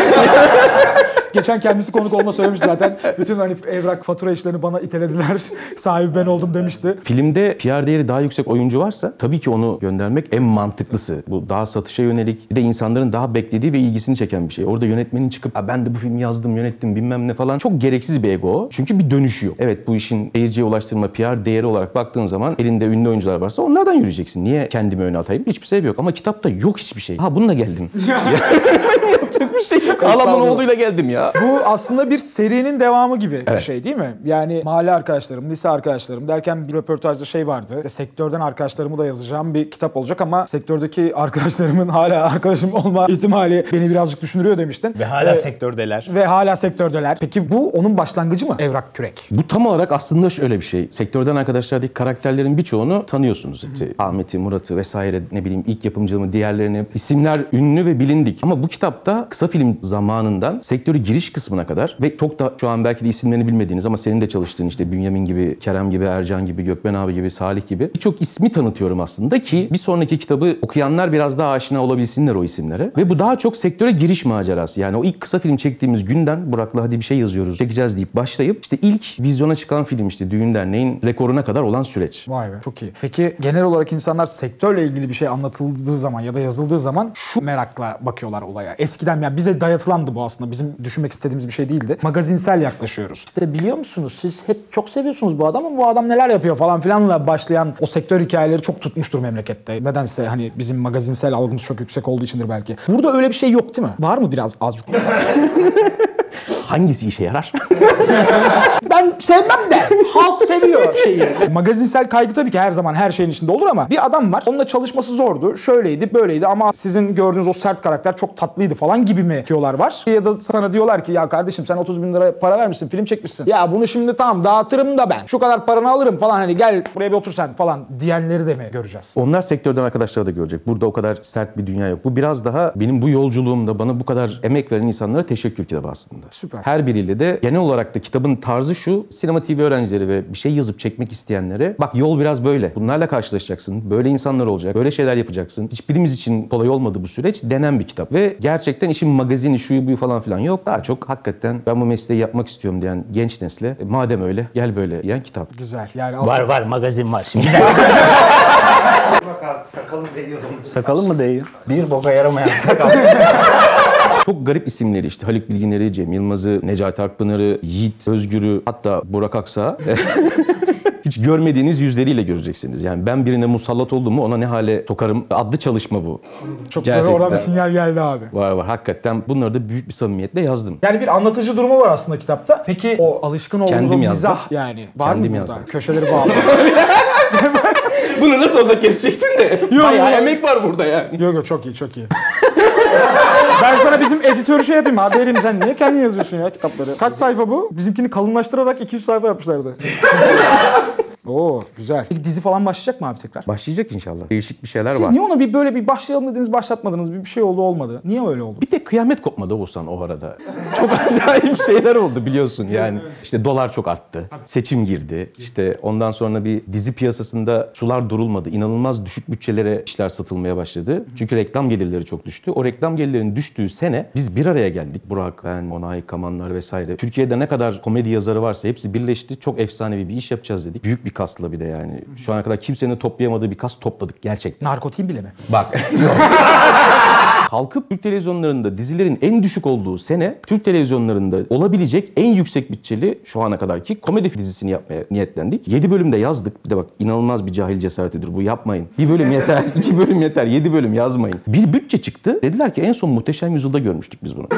Geçen kendisi konuk olma söylemiş zaten. Bütün hani evrak, fatura işlerini bana itelediler. Sahibi ben oldum demişti. Filmde P R değeri daha yüksek oyuncu varsa tabii ki onu göndermek en mantıklısı. Bu daha satışa yönelik, bir de insanların daha beklediği ve ilgisini çeken bir şey. Orada yönetmenin çıkıp ben de bu filmi yazdım, yönettim bilmem ne falan, çok gereksiz bir ego o. Çünkü bir dönüşü yok. Evet, bu işin seyirciye ulaştırma, P R değeri olarak baktığın zaman elinde ünlü oyuncular varsa onlardan yürüyeceksin. Niye kendimi öne atayım? Hiçbir sebep yok. Ama kitapta yok hiçbir şey. Ha bununla geldim. Yapacak bir şey yok. Ağlamın oğluyla geldim ya. Bu aslında bir serinin devamı gibi evet. bir şey değil mi? Yani mahalle arkadaşlarım, lise arkadaşlarım derken bir röportajda şey vardı. İşte sektörden arkadaşlarımı da yazacağım bir kitap olacak ama sektördeki arkadaşlarımın hala arkadaşım olma ihtimali beni birazcık düşündürüyor demiştin. Ve hala ee, sektördeler. Ve hala sektördeler. Peki bu onun başlangıcı mı? Evrak Kürek. Bu tam olarak aslında şöyle bir şey. Sektörden arkadaşlardaki karakterlerin birçoğunu tanıyorsunuz. İşte Ahmet'i, Murat'ı vesaire, ne bileyim ilk yapımcılığımı, diğerlerini. İsimler ünlü ve bilindik. Ama bu kitapta kısa film zamanından sektöre giriş kısmına kadar ve çok da şu an belki de isimlerini bilmediğiniz ama senin de çalıştığın işte Bünyamin gibi, Kerem gibi, Ercan gibi, Gökmen abi gibi, Salih gibi birçok ismi tanıtıyorum aslında ki bir sonraki kitabı okuyanlar biraz daha aşina olabilsinler o isimlere. Ve bu daha çok sektöre giriş macerası. Yani o ilk kısa film çektiğimiz günden Burak'la hadi bir şey yazıyoruz, çekeceğiz deyip başlayıp işte ilk vizyona çıkan film işte Düğün Derneği'nin rekoruna kadar olan süreç. Vay be, çok iyi. Peki genel olarak insanlar sektörle ilgili bir şey anlatıldığı zaman ya da yazıldığı zaman şu merakla bakıyorlar olaya. Eskiden yani bize dayatılandı bu aslında. Bizim düşünmek istediğimiz bir şey değildi. Magazinsel yaklaşıyoruz. İşte biliyor musunuz siz hep çok seviyorsunuz bu adamı, bu adam neler yapıyor falan filanla başlayan o sektör hikayeleri çok tutmuştur memlekette. Nedense hani bizim magazinsel algımız çok yüksek olduğu içindir belki. Burada öyle bir şey yok değil mi? Var mı biraz azıcık? Hangisi işe yarar? Ben sevmem de halk seviyor şeyi. Magazinsel kaygı tabii ki her zaman her şeyin içinde olur ama bir adam var. Onunla çalışması zordu. Şöyleydi, böyleydi ama sizin gördüğünüz o sert karakter çok tatlıydı falan gibi mi diyorlar var. Ya da sana diyorlar ki ya kardeşim sen otuz bin lira para vermişsin, film çekmişsin. Ya bunu şimdi tamam dağıtırım da ben. Şu kadar paranı alırım falan, hani gel buraya bir otur sen falan diyenleri de mi göreceğiz? Onlar sektörden arkadaşlar da görecek. Burada o kadar sert bir dünya yok. Bu biraz daha benim bu yolculuğumda bana bu kadar emek veren insanlara teşekkür kitabı aslında. Süper. Her biriyle de genel olarak da kitabın tarzı şu: sinema T V öğrencileri ve bir şey yazıp çekmek isteyenlere bak yol biraz böyle. Bunlarla karşılaşacaksın. Böyle insanlar olacak. Böyle şeyler yapacaksın. Hiçbirimiz için kolay olmadı bu süreç denen bir kitap. Ve gerçekten işin magazini, şuyu buyu falan filan yok. Daha çok hakikaten ben bu mesleği yapmak istiyorum diyen genç nesle e, madem öyle gel böyle diyen kitap. Güzel. Yani aslında... Var var magazin var şimdi. Bak abi sakalım değiyorum. Sakalın mı değiyor? Bir boka yaramayan sakal. Çok garip isimleri işte Haluk Bilginer'i, Cem Yılmaz'ı, Necati Akpınar'ı, Yiğit Özgür'ü, hatta Burak Aksa. Hiç görmediğiniz yüzleriyle göreceksiniz. Yani ben birine musallat oldum mu ona ne hale sokarım adlı çalışma bu. Çok doğru, oradan bir sinyal geldi abi. Var var hakikaten bunları da büyük bir samimiyetle yazdım. Yani bir anlatıcı durumu var aslında kitapta. Peki o alışkın olduğunuz Kendim o yazdım. mizah yani var Kendim mı burada? yazdım. Köşeleri bağlı. Bunu nasıl olsa keseceksin de. Yok, Bayağı yok. emek var burada yani. Yok yok çok iyi çok iyi. Ben sana bizim editörü şey yapayım abi, vereyim, sen niye kendin yazıyorsun ya kitapları? Kaç sayfa bu? Bizimkini kalınlaştırarak iki yüz sayfa yapmışlardı. Oo güzel. Peki dizi falan başlayacak mı abi tekrar? Başlayacak inşallah. Değişik bir şeyler Siz var. niye ona bir böyle bir başlayalım dediniz, başlatmadınız, bir, bir şey oldu olmadı? Niye öyle oldu? Bir tek kıyamet kopmadı Oğuzhan o arada. Çok acayip şeyler oldu biliyorsun yani. İşte dolar çok arttı. Seçim girdi. İşte ondan sonra bir dizi piyasasında sular durulmadı. İnanılmaz düşük bütçelere işler satılmaya başladı. Çünkü reklam gelirleri çok düştü. O reklam gelirlerinin düştüğü sene biz bir araya geldik. Burak, ben, Onay, Kamanlar vesaire. Türkiye'de ne kadar komedi yazarı varsa hepsi birleşti. Çok efsanevi bir iş yapacağız dedik. Büyük bir kasla bir de yani. Şu ana kadar kimsenin toplayamadığı bir kas topladık gerçekten. Narkotiğin bile mi? Bak. Kalkıp Türk televizyonlarında dizilerin en düşük olduğu sene Türk televizyonlarında olabilecek en yüksek bütçeli şu ana kadarki komedi dizisini yapmaya niyetlendik. yedi bölümde yazdık. Bir de bak inanılmaz bir cahil cesaretidir bu, yapmayın. Bir bölüm yeter, iki bölüm yeter, yedi bölüm yazmayın. Bir bütçe çıktı. Dediler ki en son Muhteşem Yüzyıl'da görmüştük biz bunu.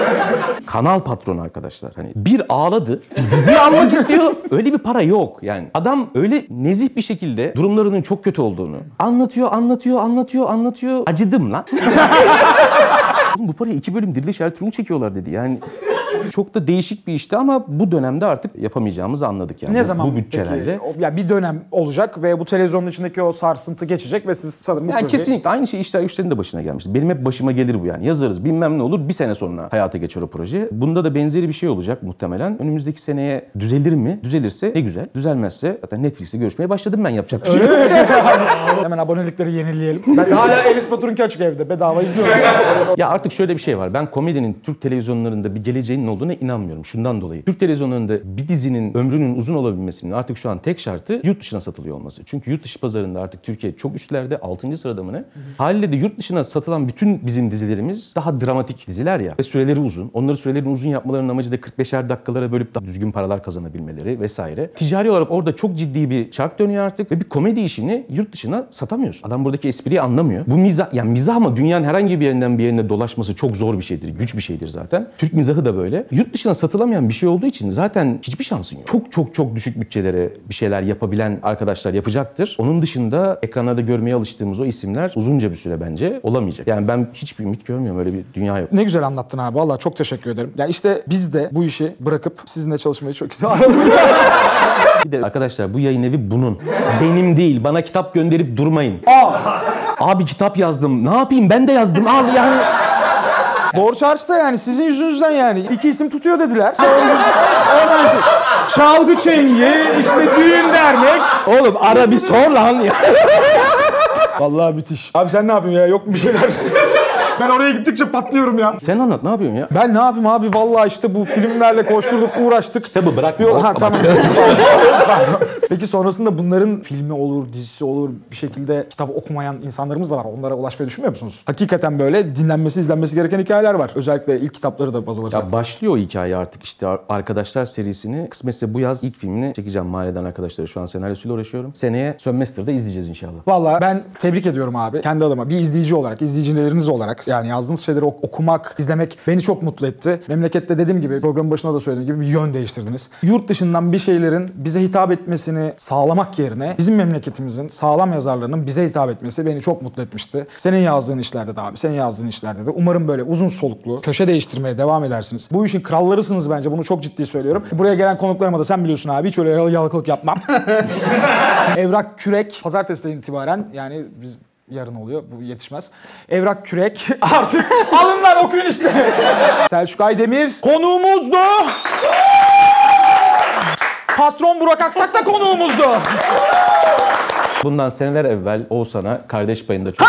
Kanal patronu arkadaşlar. Hani bir ağladı. Diziyi almak istiyor. Öyle bir para yok yani. Adam öyle nezih bir şekilde durumlarının çok kötü olduğunu anlatıyor, anlatıyor, anlatıyor, anlatıyor. Acıdım lan. Oğlum bu parayı iki bölüm Diriliş Ertuğrul çekiyorlar dedi. Yani çok da değişik bir işti ama bu dönemde artık yapamayacağımızı anladık yani. Ne bu, zaman bu bütçelerle. peki? O- Ya bir dönem olacak ve bu televizyonun içindeki o sarsıntı geçecek ve siz sanırım bu Yani projeyi... kesinlikle aynı şey işler güçlerin de başına gelmişti. Benim hep başıma gelir bu yani. Yazarız bilmem ne olur, bir sene sonra hayata geçer o proje. Bunda da benzeri bir şey olacak muhtemelen. Önümüzdeki seneye düzelir mi? Düzelirse ne güzel. Düzelmezse zaten Netflix'te görüşmeye başladım ben, yapacak bir şey yok. Hemen abonelikleri yenileyelim. Ben hala Elis Batur'unki açık evde. Bedava izliyorum. Ya artık şöyle bir şey var. Ben komedinin Türk televizyonlarında bir geleceğinin olduğuna inanmıyorum. Şundan dolayı. Türk televizyonlarında bir dizinin ömrünün uzun olabilmesinin artık şu an tek şartı yurt dışına satılıyor olması. Çünkü yurt dışı pazarında artık Türkiye çok üstlerde, altıncı sırada mı ne? Haliyle de yurt dışına satılan bütün bizim dizilerimiz daha dramatik diziler ya. Ve süreleri uzun. Onları sürelerini uzun yapmalarının amacı da kırk beşer dakikalara bölüp daha düzgün paralar kazanabilmeleri vesaire. Ticari olarak orada çok ciddi bir çark dönüyor artık ve bir komedi işini yurt dışına satamıyorsun. Adam buradaki espriyi anlamıyor. Bu mizah, yani mizah ama dünyanın herhangi bir yerinden bir yerine dolaşması çok zor bir şeydir. Güç bir şeydir zaten. Türk mizahı da böyle. Yurt dışına satılamayan bir şey olduğu için zaten hiçbir şansın yok. Çok çok çok düşük bütçelere bir şeyler yapabilen arkadaşlar yapacaktır. Onun dışında ekranlarda görmeye alıştığımız o isimler uzunca bir süre bence olamayacak. Yani ben hiçbir ümit görmüyorum. Öyle bir dünya yok. Ne güzel anlattın abi. Vallahi çok teşekkür ederim. Ya işte biz de bu işi bırakıp sizinle çalışmayı çok güzel aradık. Bir de arkadaşlar bu yayın evi bunun. Benim değil. Bana kitap gönderip durmayın. Aa! Abi kitap yazdım. Ne yapayım? Ben de yazdım. Al yani. Borç harçta yani sizin yüzünüzden yani. İki isim tutuyor dediler. Ondan ki çalgı çengi, işte düğün dernek. Oğlum ara bir sor lan ya. Vallahi müthiş. Abi sen ne yapıyorsun ya? Yok mu bir şeyler? Ben oraya gittikçe patlıyorum ya. Sen anlat, ne yapıyorsun ya? Ben ne yapayım abi? Vallahi işte bu filmlerle koşturduk, uğraştık. Kitabı bırak. Bir- Ha tamam. Peki sonrasında bunların filmi olur, dizisi olur, bir şekilde kitap okumayan insanlarımız da var. Onlara ulaşmayı düşünmüyor musunuz? Hakikaten böyle dinlenmesi, izlenmesi gereken hikayeler var. Özellikle ilk kitapları da baz alırsak. Ya başlıyor o hikaye artık işte Arkadaşlar serisini. Kısmetse bu yaz ilk filmini çekeceğim Mahalleden Arkadaşları. Şu an senaryosuyla uğraşıyorum. Seneye Sönmester'da izleyeceğiz inşallah. Vallahi ben tebrik ediyorum abi. Kendi adıma bir izleyici olarak, izleyicileriniz olarak yani yazdığınız şeyleri ok- okumak, izlemek beni çok mutlu etti. Memlekette dediğim gibi, programın başında da söylediğim gibi bir yön değiştirdiniz. Yurt dışından bir şeylerin bize hitap etmesini sağlamak yerine bizim memleketimizin sağlam yazarlarının bize hitap etmesi beni çok mutlu etmişti. Senin yazdığın işlerde de abi, senin yazdığın işlerde de umarım böyle uzun soluklu köşe değiştirmeye devam edersiniz. Bu işin krallarısınız bence. Bunu çok ciddi söylüyorum. Buraya gelen konuklarıma da sen biliyorsun abi, hiç öyle yal- yalakalık yapmam. Evrak Kürek pazartesiden itibaren, yani biz yarın oluyor. Bu yetişmez. Evrak Kürek. Artık alın lan, okuyun işte. Selçuk Aydemir konuğumuzdu. Patron Burak Aksak da konuğumuzdu. Bundan seneler evvel Oğuzhan'a kardeş payında çok...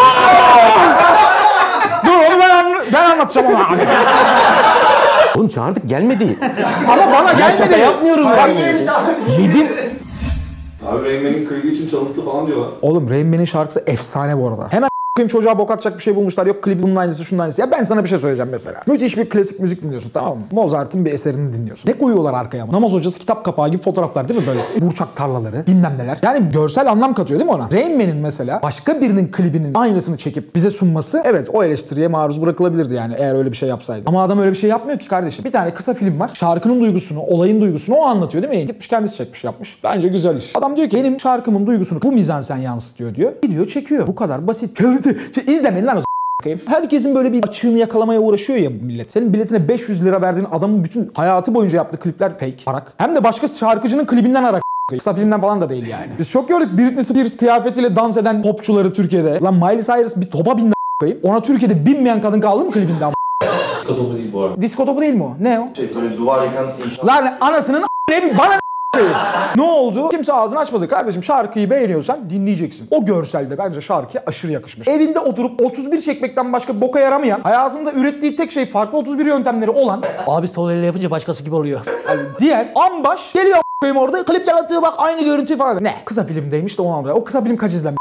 Dur onu ben, anla- ben anlatacağım ona. Oğlum çağırdık gelmedi. Ama bana Ya şaka gelmedi. yapmıyorum ben. Yedim. Abi Rayman'in klibi için çalıştı falan diyorlar. Oğlum Rain Man'in şarkısı efsane bu arada. Hemen a**ayım çocuğa bok atacak bir şey bulmuşlar. Yok klibi bunun aynısı, şunun aynısı. Ya ben sana bir şey söyleyeceğim mesela. Müthiş bir klasik müzik dinliyorsun, tamam mı? Mozart'ın bir eserini dinliyorsun. Ne koyuyorlar arkaya? Namaz hocası kitap kapağı gibi fotoğraflar değil mi böyle? Burçak tarlaları, bilmem neler. Yani görsel anlam katıyor değil mi ona? Rain Man'in mesela başka birinin klibinin aynısını çekip bize sunması, evet o eleştiriye maruz bırakılabilirdi yani eğer öyle bir şey yapsaydı. Ama adam öyle bir şey yapmıyor ki kardeşim. Bir tane kısa film var. Şarkının duygusunu, olayın duygusunu o anlatıyor değil mi? Gitmiş kendisi çekmiş, yapmış. Bence güzel iş. Adam diyor ki benim şarkımın duygusunu bu mizansen yansıtıyor diyor. Gidiyor çekiyor. Bu kadar basit. Kalite. İzlemeyin lan o Herkesin böyle bir açığını yakalamaya uğraşıyor ya bu millet. Senin biletine beş yüz lira verdiğin adamın bütün hayatı boyunca yaptığı klipler fake, arak. Hem de başka şarkıcının klibinden arak. Kısa filmden falan da değil yani. Biz çok gördük Britney Spears kıyafetiyle dans eden popçuları Türkiye'de. Lan Miley Cyrus bir topa bindi a**ayım. Ona Türkiye'de binmeyen kadın kaldı mı klibinden? Disko topu değil bu arada. Disko topu değil mi o? Ne o? Şey böyle duvar yıkan inşaat. Lan anasının a**ayım bana ne oldu? Kimse ağzını açmadı kardeşim. Şarkıyı beğeniyorsan dinleyeceksin. O görselde bence şarkıya aşırı yakışmış. Evinde oturup otuz bir çekmekten başka boka yaramayan, hayatında ürettiği tek şey farklı otuz bir yöntemleri olan Abi sol elle yapınca başkası gibi oluyor. yani diğer ambaş geliyor a**ayım orada klip yaratıyor bak aynı görüntüyü falan. Ne? Kısa filmdeymiş de o anda. O kısa film kaç izlenmiş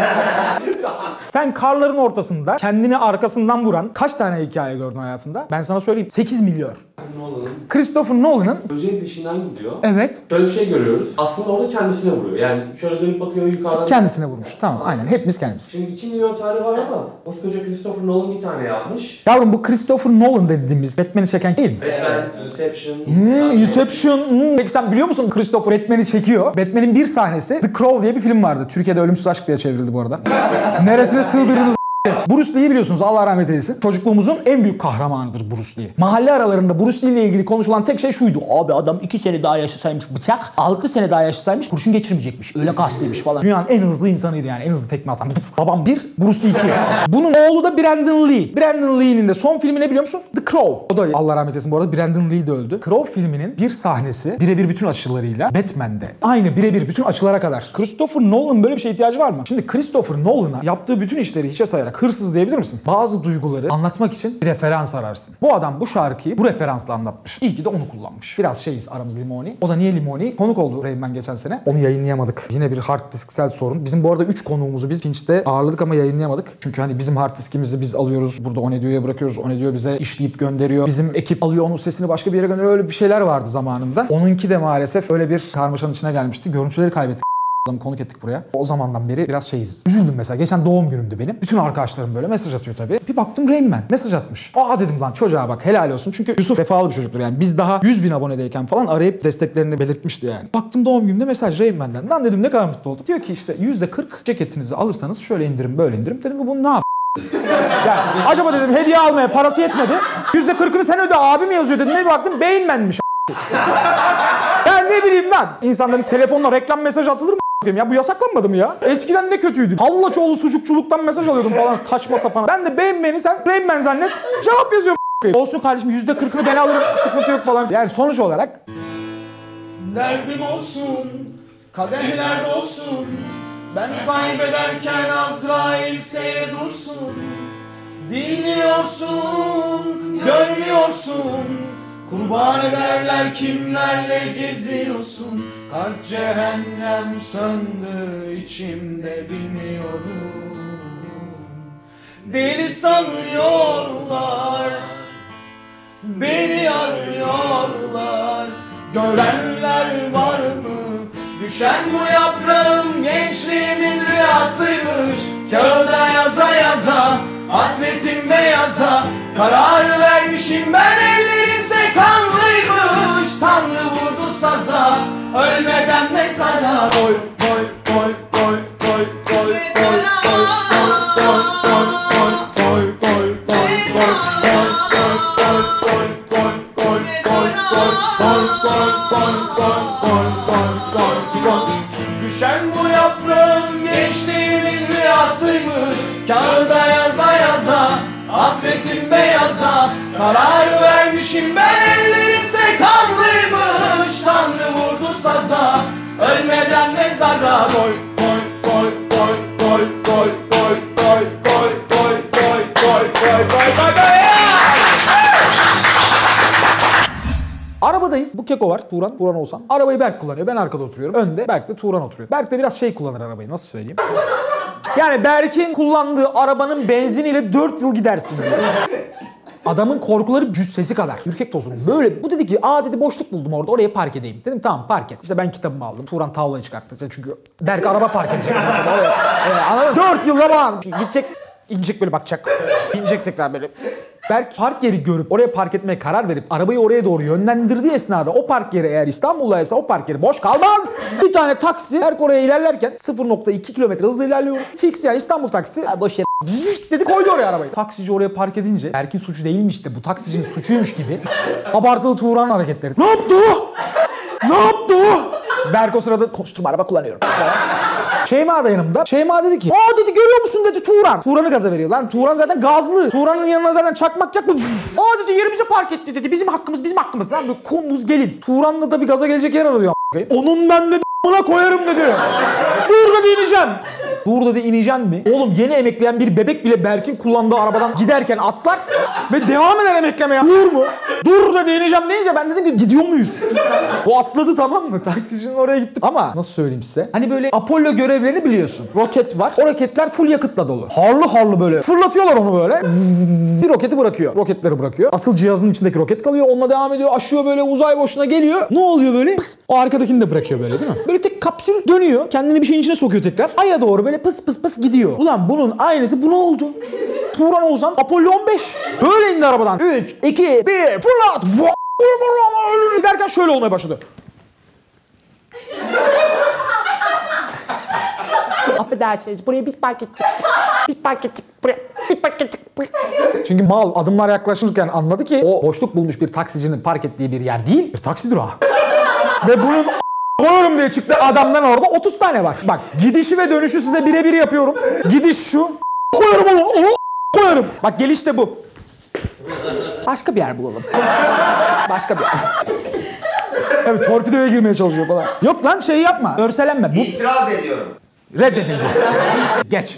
Sen karların ortasında kendini arkasından vuran kaç tane hikaye gördün hayatında? Ben sana söyleyeyim. sekiz milyar. Nolan'ın Christopher Nolan'ın böceğin peşinden gidiyor. evet Şöyle bir şey görüyoruz. Aslında orada kendisine vuruyor. Yani şöyle dönüp bakıyor yukarıdan. kendisine vurmuş. Tamam aynen hepimiz kendimiz. Şimdi iki milyon tane var ama koskoca Christopher Nolan bir tane yapmış. Yavrum bu Christopher Nolan dediğimiz Batman'i çeken değil mi? Batman, Inception, Hmm, Inception. Hmm. Peki sen biliyor musun Christopher Batman'i çekiyor. Batman'in bir sahnesi The Crow diye bir film vardı. Türkiye'de Ölümsüz Aşk diye çevrildi bu arada. Neresine sığdırdınız Bruce Lee'yi biliyorsunuz Allah rahmet eylesin. Çocukluğumuzun en büyük kahramanıdır Bruce Lee. Mahalle aralarında Bruce Lee ile ilgili konuşulan tek şey şuydu. Abi adam iki sene daha yaşasaymış bıçak, altı sene daha yaşasaymış kurşun geçirmeyecekmiş. Öyle kaslıymış falan. Dünyanın en hızlı insanıydı yani. En hızlı tekme atan. Babam bir, Bruce Lee iki. Bunun oğlu da Brandon Lee. Brandon Lee'nin de son filmi ne biliyor musun? The Crow. O da Allah rahmet eylesin bu arada Brandon Lee de öldü. Crow filminin bir sahnesi birebir bütün açılarıyla Batman'de. Aynı birebir bütün açılara kadar. Christopher Nolan böyle bir şeye ihtiyacı var mı? Şimdi Christopher Nolan'a yaptığı bütün işleri hiçe sayarak hırsız diyebilir misin? Bazı duyguları anlatmak için bir referans ararsın. Bu adam bu şarkıyı bu referansla anlatmış. İyi ki de onu kullanmış. Biraz şeyiz aramız Limoni. O da niye Limoni? Konuk oldu Rain Man geçen sene. Onu yayınlayamadık. Yine bir hard disksel sorun. Bizim bu arada üç konuğumuzu biz Pinch'te ağırladık ama yayınlayamadık. Çünkü hani bizim hard diskimizi biz alıyoruz. Burada Onedio'ya bırakıyoruz. Onedio'ya bize işleyip gönderiyor. Bizim ekip alıyor onun sesini başka bir yere gönderiyor. Öyle bir şeyler vardı zamanında. Onunki de maalesef öyle bir karmaşanın içine gelmişti. Görüntüleri kaybettik. Adamı konuk ettik buraya. O zamandan beri biraz şeyiz. Üzüldüm mesela. Geçen doğum günümdü benim. Bütün arkadaşlarım böyle mesaj atıyor tabii. Bir baktım Rain Man mesaj atmış. Aa dedim lan çocuğa bak helal olsun. Çünkü Yusuf vefalı bir çocuktur yani. Biz daha yüz bin abonedeyken falan arayıp desteklerini belirtmişti yani. Baktım doğum günümde mesaj Rain Man'den. Lan dedim ne kadar mutlu oldum. Diyor ki işte yüzde kırk ceketinizi alırsanız şöyle indirim böyle indirim. Dedim bu ne yap? Yani acaba dedim hediye almaya parası yetmedi. yüzde kırkını sen öde abi mi yazıyor dedim. Ne baktım Beyin Man'miş. Yani ne bileyim lan. İnsanların telefonla reklam mesajı atılır mı? Ya bu yasaklanmadı mı ya? Eskiden ne kötüydü. Hallaçoğlu sucukçuluktan mesaj alıyordum falan saçma sapan. Ben de Beyin Man'i sen Rain Man zannet cevap yazıyorum. Olsun kardeşim yüzde kırkını ben alırım sıkıntı yok falan. Yani sonuç olarak derdim olsun, kadehler olsun. Ben kaybederken Azrail seyredursun. Dinliyorsun, görmüyorsun. Kurban ederler kimlerle geziyorsun. Kaç cehennem söndü içimde bilmiyorum. Deli sanıyorlar, beni arıyorlar. Görenler var mı? Düşen bu yaprağım gençliğimin rüyasıymış. Kağıda yaza yaza, hasretim beyaza. Kararı vermişim ben ellerimse kanlıymış. Tanrı vurdu saza, ölmeden mezara. Koy koy koy koy koy koy koy düşen bu yaprağım gençliğimin rüyasıymış. Kağıda yaza yaza, hasretim beyaza. Kararı vermişim ben ellerimse kanlıymış. Tanrı vurdu saza, ölmeden mezara. Koy koy koy koy koy koy koy koy koy koy koy koy koy koy koy koy. Arabadayız. Bu keko var. Turan. Turan olsan. Arabayı Berk kullanıyor. Ben arkada oturuyorum. Önde Berk de Turan oturuyor. Berk de biraz şey kullanır arabayı. Nasıl söyleyeyim? Yani Berk'in kullandığı arabanın benziniyle dört yıl gidersin. Adamın korkuları cüssesi kadar. Ürkek tozunu. Böyle bu dedi ki aa dedi boşluk buldum orada oraya park edeyim. Dedim tamam park et. İşte ben kitabımı aldım. Turan tavlayı çıkarttı. Çünkü Berk araba park edecek. Evet, anladın mı? Dört yılda falan. Gidecek, inecek böyle bakacak. İnecek tekrar böyle. Berk park yeri görüp oraya park etmeye karar verip arabayı oraya doğru yönlendirdiği esnada o park yeri eğer İstanbul'daysa o park yeri boş kalmaz. Bir tane taksi Berk oraya ilerlerken sıfır nokta iki kilometre hızla ilerliyoruz. Fix yani İstanbul taksi. Ha, boş yer dedi koydu oraya arabayı. Taksici oraya park edince Berk'in suçu değilmiş de bu taksicinin suçuymuş gibi abartılı Tuğra'nın hareketleri. Ne yaptı o? Ne yaptı o? Berk o sırada koşturma araba kullanıyorum. Şeyma da yanımda. Şeyma dedi ki aa dedi görüyor musun dedi Tuğran. Tuğran'ı gaza veriyor lan. Tuğran zaten gazlı. Tuğran'ın yanına zaten çakmak yakma. Aa dedi yerimize park etti dedi. Bizim hakkımız bizim hakkımız lan. Böyle kunduz gelin. Tuğran'la da bir gaza gelecek yer arıyor. Onun ben de buna koyarım dedi. Dur dedi ineceğim. Dur dedi ineceksin mi? Oğlum yeni emekleyen bir bebek bile Berk'in kullandığı arabadan giderken atlar ve devam eder emeklemeye. Dur mu? Dur dedi ineceğim deyince ben dedim ki gidiyor muyuz? O atladı tamam mı? Taksicinin oraya gitti. Ama nasıl söyleyeyim size? Hani böyle Apollo görevlerini biliyorsun. Roket var. O roketler full yakıtla dolu. Harlı harlı böyle. Fırlatıyorlar onu böyle. Bir roketi bırakıyor. Roketleri bırakıyor. Asıl cihazın içindeki roket kalıyor. Onunla devam ediyor. Aşıyor böyle uzay boşuna geliyor. Ne oluyor böyle? O arkadakini de bırakıyor böyle değil mi? Böyle tek kapsül dönüyor. Kendini bir şeyin içine sokuyor tekrar. Ay'a doğru böyle pıs pıs pıs gidiyor. Ulan bunun aynısı bu ne oldu? Turan Oğuzhan Apollo on beş. Böyle indi arabadan. üç, iki, bir fırlat. Giderken şöyle olmaya başladı. Affedersiniz buraya bir park ettik. Bir park ettik buraya. Bir park ettik buraya. Çünkü mal adımlar yaklaşırken anladı ki o boşluk bulmuş bir taksicinin park ettiği bir yer değil. Bir taksi durağı. Ve bunun koyarım diye çıktı adamdan orada otuz tane var. Bak gidişi ve dönüşü size birebir yapıyorum. Gidiş şu. Koyarım onu. Onu koyarım. Bak geliş de bu. Başka bir yer bulalım. Başka bir yer. Evet torpidoya girmeye çalışıyor falan. Yok lan şey yapma. Örselenme. Bu... İtiraz ediyorum. Reddedildi. Geç.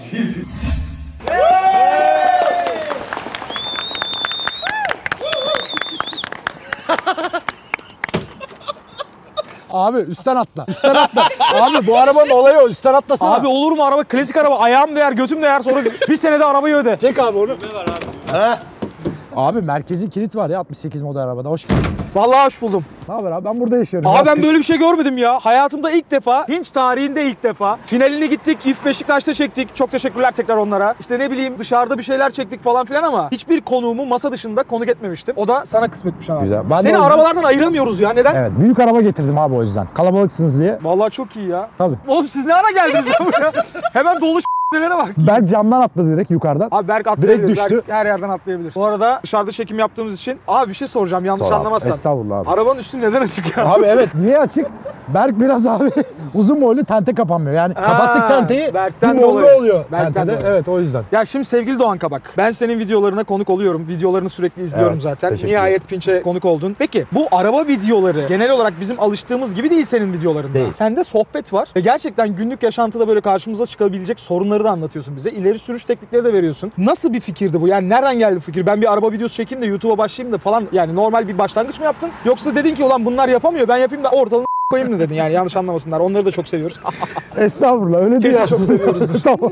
Abi üstten atla. Üstten atla. Abi bu arabanın olayı o. Üstten atlasana. Abi olur mu araba? Klasik araba. Ayağım değer, götüm değer. Sonra bir senede arabayı öde. Çek abi onu. Ne var abi? He? Abi merkezi kilit var ya altmış sekiz model arabada. Hoş geldin. Vallahi hoş buldum. Ne haber abi? Ben burada yaşıyorum. Abi ben böyle bir şey görmedim ya. Hayatımda ilk defa, Hinç tarihinde ilk defa. Finalini gittik, İF Beşiktaş'ta çektik. Çok teşekkürler tekrar onlara. İşte ne bileyim dışarıda bir şeyler çektik falan filan ama hiçbir konuğumu masa dışında konuk etmemiştim. O da sana kısmetmiş abi. Güzel. Ben Seni arabalardan ayıramıyoruz ya. Neden? Evet. Büyük araba getirdim abi o yüzden. Kalabalıksınız diye. Vallahi çok iyi ya. Tabii. Oğlum siz ne ara geldiniz ya buraya? Hemen doluş nelere bak. Berk camdan atladı direkt yukarıdan. Abi Berk atlayabilir. Direkt düştü. Berk her yerden atlayabilir. Bu arada dışarıda çekim yaptığımız için abi bir şey soracağım yanlış Sor abi. anlamazsan. Estağfurullah abi. Arabanın üstü neden açık ya? Abi evet niye açık? Berk biraz abi uzun boylu tente kapanmıyor. Yani Ha, kapattık tenteyi Berk'ten bir mollu dolayı. oluyor Berk'ten tentede. dolayı. Evet o yüzden. Ya şimdi sevgili Doğan Kabak, ben senin videolarına konuk oluyorum. Videolarını sürekli izliyorum Evet, zaten. teşekkür Nihayet Pinç'e konuk oldun. Peki bu araba videoları genel olarak bizim alıştığımız gibi değil senin videolarında. Değil. Sende sohbet var ve gerçekten günlük yaşantıda böyle karşımıza çıkabilecek sorunları da anlatıyorsun bize. İleri sürüş teknikleri de veriyorsun. Nasıl bir fikirdi bu? Yani nereden geldi bu fikir? Ben bir araba videosu çekeyim de YouTube'a başlayayım da falan. Yani normal bir başlangıç mı yaptın? Yoksa dedin ki ulan bunlar yapamıyor ben yapayım da ortalığını koyayım mı dedin? Yani yanlış anlamasınlar. Onları da çok seviyoruz. Estağfurullah öyle değil Kesin çok aslında. seviyoruzdur. Tamam.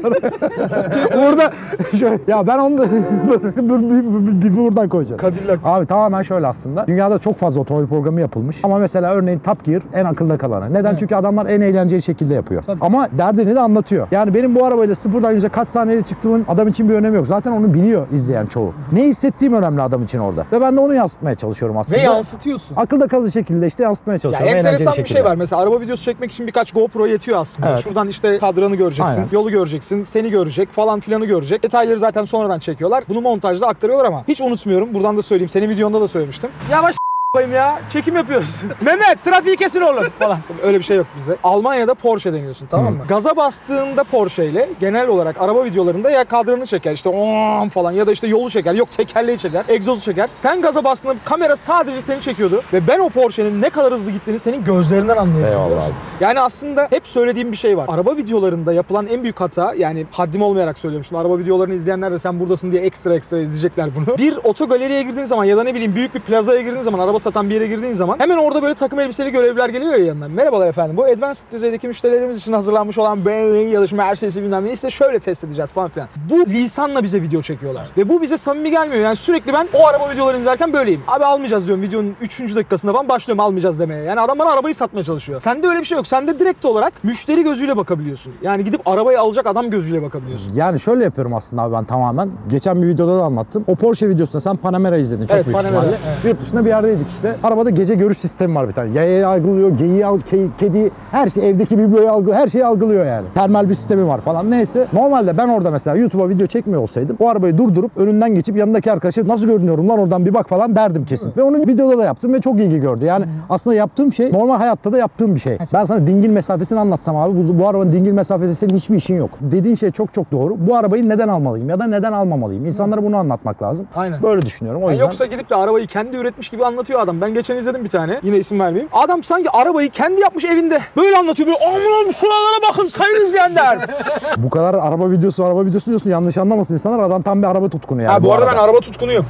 Burada şöyle, ya ben onu da bir, bir, bir buradan koyacağım. Cadillac. Abi tamamen şöyle aslında. Dünyada çok fazla otomobil programı yapılmış. Ama mesela örneğin Top Gear en akılda kalanı. Neden? Evet. Çünkü adamlar en eğlenceli şekilde yapıyor. Tabii. Ama derdini de anlatıyor. Yani benim bu arabayla sıfırdan yüze kaç saniyede çıktığımın adam için bir önemi yok. Zaten onu biliyor izleyen çoğu. Ne hissettiğim önemli adam için orada. Ve ben de onu yansıtmaya çalışıyorum aslında. Ve yansıtıyorsun. Akılda kalıcı şekilde işte yansıtmaya çalışıyorum. Ya enteresan bir şekilde. şey var. Mesela araba videosu çekmek için birkaç GoPro yetiyor aslında. Evet. Şuradan işte kadranı göreceksin, Aynen. yolu göreceksin, seni görecek falan filanı görecek. Detayları zaten sonradan çekiyorlar. Bunu montajda aktarıyorlar ama hiç unutmuyorum. Buradan da söyleyeyim. Senin videonda da söylemiştim. Yavaş koyayım ya. Çekim yapıyoruz. Mehmet trafiği kesin oğlum falan. Öyle bir şey yok bizde. Almanya'da Porsche deniyorsun tamam mı? Hmm. Gaza bastığında Porsche ile genel olarak araba videolarında ya kadranı çeker işte ooo falan ya da işte yolu çeker. Yok tekerleği çeker. Egzozu çeker. Sen gaza bastığında kamera sadece seni çekiyordu. Ve ben o Porsche'nin ne kadar hızlı gittiğini senin gözlerinden anlayabiliyorum. Yani aslında hep söylediğim bir şey var. Araba videolarında yapılan en büyük hata yani haddim olmayarak söylüyorum. Şimdi araba videolarını izleyenler de sen buradasın diye ekstra ekstra izleyecekler bunu. Bir otogaleriye girdiğin zaman ya da ne bileyim büyük bir plazaya girdiğin zaman araba satan bir yere girdiğin zaman hemen orada böyle takım elbiseli görevliler geliyor ya yanına. Merhabalar efendim, bu advanced düzeydeki müşterilerimiz için hazırlanmış olan B M W'nin ya da Mercedes'i bilmem ne size şöyle test edeceğiz falan filan. Bu lisanla bize video çekiyorlar. Ve bu bize samimi gelmiyor. Yani sürekli ben o araba videolarını izlerken böyleyim. Abi almayacağız diyorum, videonun üçüncü dakikasında falan başlıyorum almayacağız demeye. Yani adam bana arabayı satmaya çalışıyor. Sende öyle bir şey yok. Sende direkt olarak müşteri gözüyle bakabiliyorsun. Yani gidip arabayı alacak adam gözüyle bakabiliyorsun. Yani şöyle yapıyorum aslında abi ben tamamen. Geçen bir videoda da anlattım. O Porsche videosunda sen Panamera izledin çok Evet, büyük Panamera, ihtimalle. evet. Yurt dışında bir yerdeydik işte. Arabada gece görüş sistemi var bir tane. Yayayı algılıyor, geyiği al, ke- kediyi, her şey, evdeki bibloyu algılıyor, her şeyi algılıyor yani. Termal bir sistemi var falan neyse. Normalde ben orada mesela YouTube'a video çekmiyor olsaydım o arabayı durdurup önünden geçip yanındaki arkadaşa nasıl görünüyorum lan oradan bir bak falan derdim kesin. Ve onu videoda da yaptım ve çok ilgi gördü. Yani aslında yaptığım şey normal hayatta da yaptığım bir şey. Ben sana dingil mesafesini anlatsam abi bu, bu arabanın dingil mesafesi senin hiçbir işin yok. Dediğin şey çok çok doğru. Bu arabayı neden almalıyım ya da neden almamalıyım? İnsanlara bunu anlatmak lazım. Aynen. Böyle düşünüyorum. O Yani yüzden yoksa gidip de arabayı kendi üretmiş gibi anlatıyor adam. Ben geçen izledim bir tane. Yine isim vermeyeyim. Adam sanki arabayı kendi yapmış evinde. Böyle anlatıyor. Böyle aman aman şuralara bakın sayın izleyenler. bu kadar araba videosu araba videosu diyorsun yanlış anlamasın insanlar. Adam tam bir araba tutkunu yani. Ha, bu arada ben araba tutkunuyum.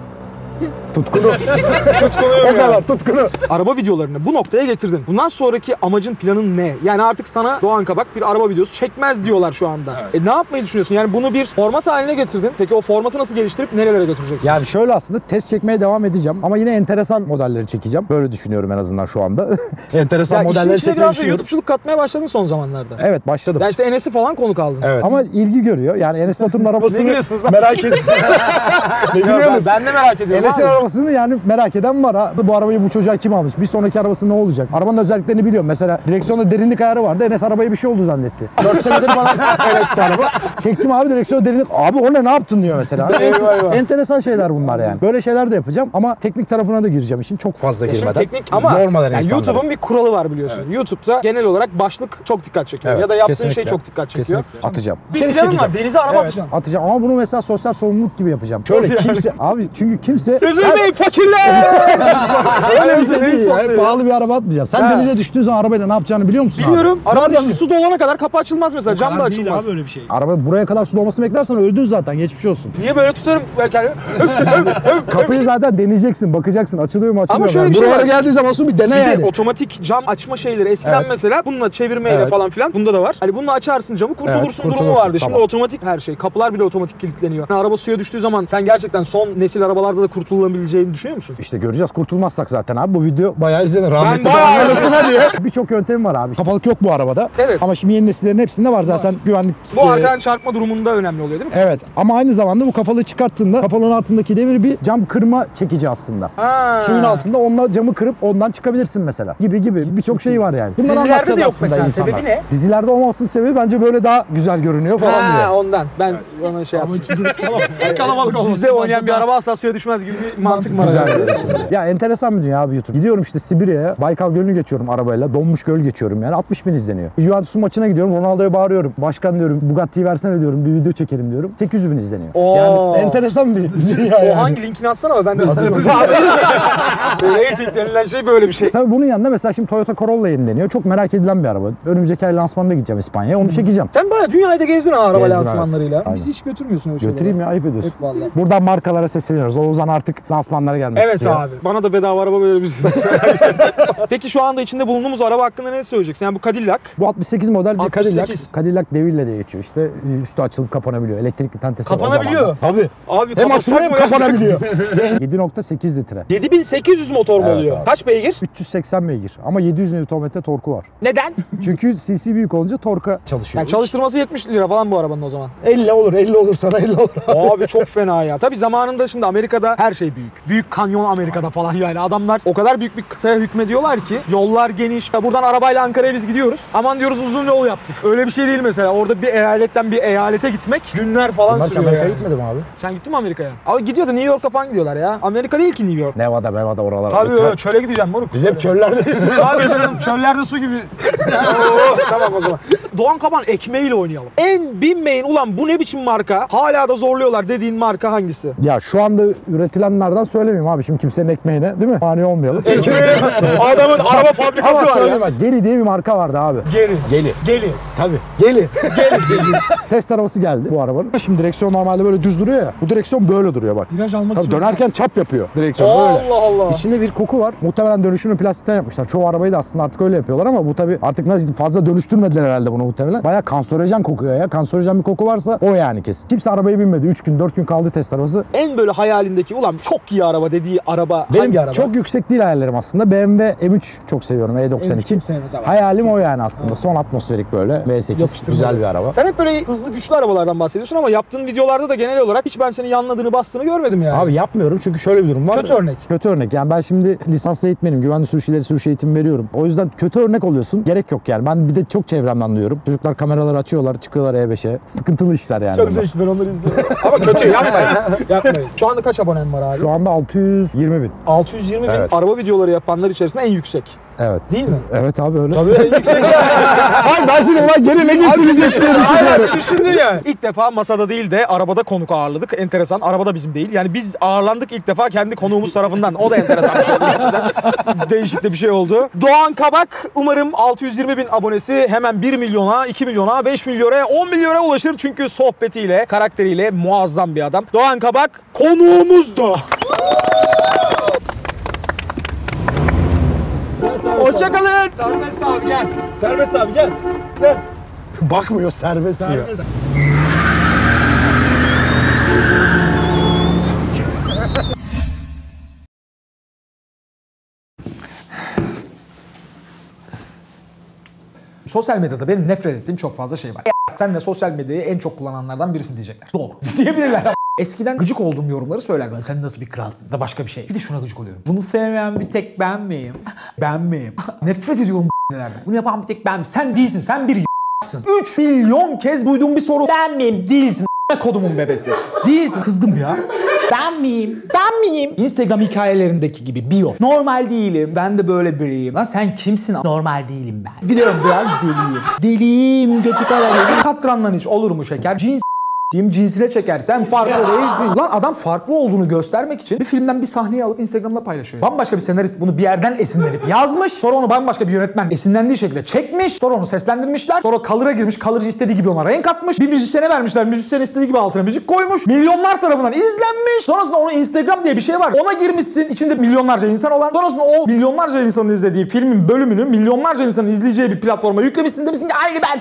tutkunu. Tutkunuyum O ya. kadar tutkunu. Araba videolarını bu noktaya getirdin. Bundan sonraki amacın, planın ne? Yani artık sana Doğan Kabak bir araba videosu çekmez diyorlar şu anda. E ne yapmayı düşünüyorsun? Yani bunu bir format haline getirdin. Peki o formatı nasıl geliştirip nerelere götüreceksin? Yani şöyle aslında test çekmeye devam edeceğim ama yine enteresan modelleri çekeceğim. Böyle düşünüyorum en azından şu anda. enteresan Ya işin modelleri içine çekmeyi biraz da düşünüyorum. YouTube'culuk katmaya başladın son zamanlarda. Evet başladım. Ya işte Enes'i falan konuk aldın. Evet. Ama ilgi görüyor. Yani Enes Batur'un Ne arabasını gülüyorsunuz lan? merak edip ne Ya ben, gülüyorsunuz? ben de merak ediyorum Enes'in abi. arabasını yani merak eden var ha. Bu arabayı bu çocuğa kim almış? Bir sonraki arabası ne olacak? Arabanın özelliklerini biliyorum. Mesela direksiyonda derinlik ayarı vardı. Enes arabaya bir şey oldu zannetti. dört senedir bana Enes'te araba. Çektim abi direksiyon derinlik. Abi o ne ne yaptın diyor mesela. Eyvah eyvah. Enteresan şeyler bunlar yani. Böyle şeyler de yapacağım ama teknik tarafına da gireceğim işin. Çok fazla Ya girmeden. Şimdi teknik ama Yormadan yani insanları. YouTube'un bir kuralı var biliyorsun. YouTube'da genel olarak başlık çok dikkat çekiyor. Evet, ya da yaptığın kesinlikle. şey çok dikkat çekiyor. Kesinlikle. Atacağım. Bir İçerik planın var. çekeceğim. Denize araba Evet, atacaksın. atacağım ama bunu mesela sosyal sorumluluk gibi yapacağım. Şöyle Nasıl yani? kimse abi çünkü kimse Üzülmeyin fakirler. Öyle bir şey değil ya. sosyal. Pahalı bir araba atmayacağım. Sen Ha. denize düştüğün zaman arabayla ne yapacağını biliyor musun Biliyorum. abi? Arabanın Nereden içi su dolana kadar kapı açılmaz mesela. Cam da açılmaz. öyle bir şey. Araba buraya kadar su dolmasını beklersen öldün zaten. Geçmiş olsun. Niye böyle tutarım? Belki Kapıyı zaten deneyeceksin, bakacaksın. Açılıyor mu, açılmıyor mu? şöyle bir şey Buralara var. geldiği zaman su bir dene Bir de yani. otomatik cam açma şeyleri eskiden Evet. mesela bununla çevirmeyle Evet. falan filan bunda da var. Hani bununla açarsın camı kurtulursun Evet, durumu kurtulursun, vardı. Şimdi tamam. otomatik her şey. Kapılar bile otomatik kilitleniyor. Yani araba suya düştüğü zaman sen gerçekten son nesil arabalarda da kurtulabileceğini düşünüyor musun? İşte göreceğiz. Kurtulmazsak zaten abi. Bu video bayağı izlenir. Rahmetli bayağı anlasına diye. Birçok yöntemi var abi. Kafalık yok bu arabada. Evet. Ama şimdi yeni nesillerin hepsinde var zaten güvenlik. Bu e, arkadan çarpma durumunda önemli oluyor değil mi? Evet ama aynı zamanda bu kafalığı çıkarttığında kafalığın altındaki demir bir cam kırma çekici aslında. Ha. Suyun altında onunla camı kırıp ondan çıkabilirsin mesela. Gibi gibi birçok şey var yani. Bunları Dizilerde anlatacağız de yok aslında mesela. insanlara. Sebebi ne? Dizilerde olmasının sebebi bence böyle daha güzel görünüyor falan Ha, diye. ondan. Ben ona şey yaptım. Kalabalık olmasın. Dizide oynayan bir araba asla suya düşmez gibi bir mantık var. Güzel görüyorsun. Ya enteresan bir dünya abi YouTube. Gidiyorum işte Sibirya'ya. Baykal Gölü'nü geçiyorum arabayla. Donmuş göl geçiyorum yani. altmış bin izleniyor. Juventus'un maçına gidiyorum. Ronaldo'ya bağırıyorum. Başkan diyorum Bugatti'yi versene diyorum. Bir video çekelim diyorum. sekiz yüz bin izleniyor. Oo. Yani enteresan bir dünya O yani. hangi linkini atsana ama ben de hazırım. Rating denilen şey böyle bir şey. Tabii bunun yanında mesela şimdi Toyota Corolla yenileniyor. Çok merak edilen bir araba. Önümüzdeki ay lansmanına gideceğim İspanya'ya. Onu çekeceğim. Sen bayağı dünyayı da gezdin ha araba Gezdim, lansmanlarıyla. evet. Aynen. Bizi hiç götürmüyorsun öyle şeylere. Götüreyim ya ayıp ediyorsun. Evet vallahi. Buradan markalara sesleniyoruz. Oğuzhan artık lansmanlara gelmek Evet istiyor. abi. Bana da bedava araba verir misin? Peki şu anda içinde bulunduğumuz araba hakkında ne söyleyeceksin? Yani bu Cadillac. Bu altmış sekiz model bir altmış sekiz. Cadillac. Cadillac Deville diye geçiyor işte. Üstü açılıp kapanabiliyor. Elektrikli tentesi var o Kapanabiliyor. zamanlar. Tabii. Abi Hem kapatsak açılıyor hem mı ya? kapanabiliyor. yedi nokta sekiz litre. yedi bin sekiz yüz motor mu Evet oluyor? abi. Kaç beygir? üç yüz seksen beygir ama yedi yüz Nm torku var. Neden? Çünkü cc büyük olunca torka çalışıyor. Yani çalıştırması yetmiş lira falan bu arabanın o zaman. elli olur, elli olur sana elli olur. Abi çok fena ya. Tabii zamanında şimdi Amerika'da her şey büyük. Büyük kanyon Amerika'da falan yani. Adamlar o kadar büyük bir kıtaya hükmediyorlar ki yollar geniş. Ya buradan arabayla Ankara'ya biz gidiyoruz. Aman diyoruz uzun yol yaptık. Öyle bir şey değil mesela. Orada bir eyaletten bir eyalete gitmek günler falan Bunlar hiç sürüyor Amerika'ya yani. gitmedim abi. Sen gittin mi Amerika'ya? Abi gidiyor da New York'a falan gidiyorlar ya. Amerika değil ki New York. Nevada, Nevada oralar. Tabii Lütfen. öyle, çöle gideceğim moruk. Biz hep çöllerdeyiz. Abi canım çöllerde su gibi. Oo, tamam o zaman. Doğan Kaban ekmeğiyle oynayalım. En binmeyin ulan bu ne biçim marka? Hala da zorluyorlar dediğin marka hangisi? Ya şu anda üretilenlerden Tekrardan söylemeyeyim abi şimdi kimsenin ekmeğine değil mi? Mani olmayalım. Adamın araba fabrikası Ama var söyleme. ya. Geli diye bir marka vardı abi. Geri. Geli. Geli. Tabii. Geli. Geli. Test arabası geldi bu arabanın. Şimdi direksiyon normalde böyle düz duruyor ya. Bu direksiyon böyle duruyor bak. Viraj almak Tabii için. dönerken çap yapıyor direksiyon Allah böyle. Allah. İçinde bir koku var. Muhtemelen dönüşümlü plastikten yapmışlar. Çoğu arabayı da aslında artık öyle yapıyorlar ama bu tabii artık nasıl fazla dönüştürmediler herhalde bunu muhtemelen. Bayağı kanserojen kokuyor ya. Kanserojen bir koku varsa o yani kesin. Kimse arabayı binmedi. üç gün dört gün kaldı test arabası. En böyle hayalindeki ulan çok iyi araba dediği araba Benim hangi araba? çok yüksek değil hayallerim aslında. B M W M üç çok seviyorum. E doksan iki. Kim sevmez abi. Hayalim o yani aslında. Son atmosferik böyle. V sekiz. Yapıştırma. Güzel bir araba. Sen hep böyle hızlı güçlü arabalardan bahsediyorsun ama yaptığın videolarda da genel olarak hiç ben senin yanladığını bastığını görmedim yani. Abi yapmıyorum çünkü şöyle bir durum var. Kötü örnek. Kötü örnek. Yani ben şimdi lisanslı eğitmenim. Güvenli sürüş ileri sürüş eğitimi veriyorum. O yüzden kötü örnek oluyorsun. Gerek yok yani. Ben bir de çok çevremden duyuyorum. Çocuklar kameraları açıyorlar, çıkıyorlar E beşe. Sıkıntılı işler yani. Çok bunlar. zevkli, ben onları izliyorum. Ama kötü, yapmayın. Yapmayın. Şu anda kaç abonen var abi? Şu anda altı yüz yirmi bin. altı yüz yirmi bin Evet. araba videoları yapanlar içerisinde en yüksek. Evet. Değil mi? Evet abi öyle. Tabii en yüksek. Hayır ben şimdi ulan geri ne getirecek diye Aynen düşünüyorum. düşündün yani. İlk defa masada değil de arabada konuk ağırladık. Enteresan. Arabada bizim değil. Yani biz ağırlandık ilk defa kendi konuğumuz tarafından. O da enteresan bir şey oldu. Değişik de bir şey oldu. Doğan Kabak umarım altı yüz yirmi bin abonesi hemen bir milyona, iki milyona, beş milyona, on milyona ulaşır. Çünkü sohbetiyle, karakteriyle muazzam bir adam. Doğan Kabak konuğumuzdu. Hoşçakalın. Serbest abi gel. Serbest abi gel. Gel. Bakmıyor serbest diyor. Sosyal medyada benim nefret ettiğim çok fazla şey var. Sen de sosyal medyayı en çok kullananlardan birisin diyecekler. Doğru. Diyebilirler. Eskiden gıcık olduğum yorumları söylerdim. Sen nasıl bir kralsın da başka bir şey. Bir de şuna gıcık oluyorum. Bunu sevmeyen bir tek ben miyim? Ben miyim? Nefret ediyorum nelerden. Bunu yapan bir tek ben. Sen değilsin. Sen bir y***sın. üç milyon kez duyduğum bir soru. Ben miyim? Değilsin. Kodumun bebesi. Değilsin. Kızdım ya. Ben miyim? Ben miyim? Instagram hikayelerindeki gibi bio. Normal değilim. Ben de böyle biriyim. Lan sen kimsin? Normal değilim ben. Biliyorum biraz deliyim. Deliyim. Götü kararıyım. Katrandan hiç olur mu şeker? Cins diyeyim cinsine çekersen farklı değilsin. Lan adam farklı olduğunu göstermek için bir filmden bir sahneyi alıp Instagram'da paylaşıyor. Bambaşka bir senarist bunu bir yerden esinlenip yazmış. Sonra onu bambaşka bir yönetmen esinlendiği şekilde çekmiş. Sonra onu seslendirmişler. Sonra Color'a girmiş. Color istediği gibi ona renk atmış. Bir müzisyene vermişler. Müzisyen istediği gibi altına müzik koymuş. Milyonlar tarafından izlenmiş. Sonrasında onu Instagram diye bir şey var. Ona girmişsin. İçinde milyonlarca insan olan. Sonrasında o milyonlarca insanın izlediği filmin bölümünü milyonlarca insanın izleyeceği bir platforma yüklemişsin. Demişsin ki aynı ben.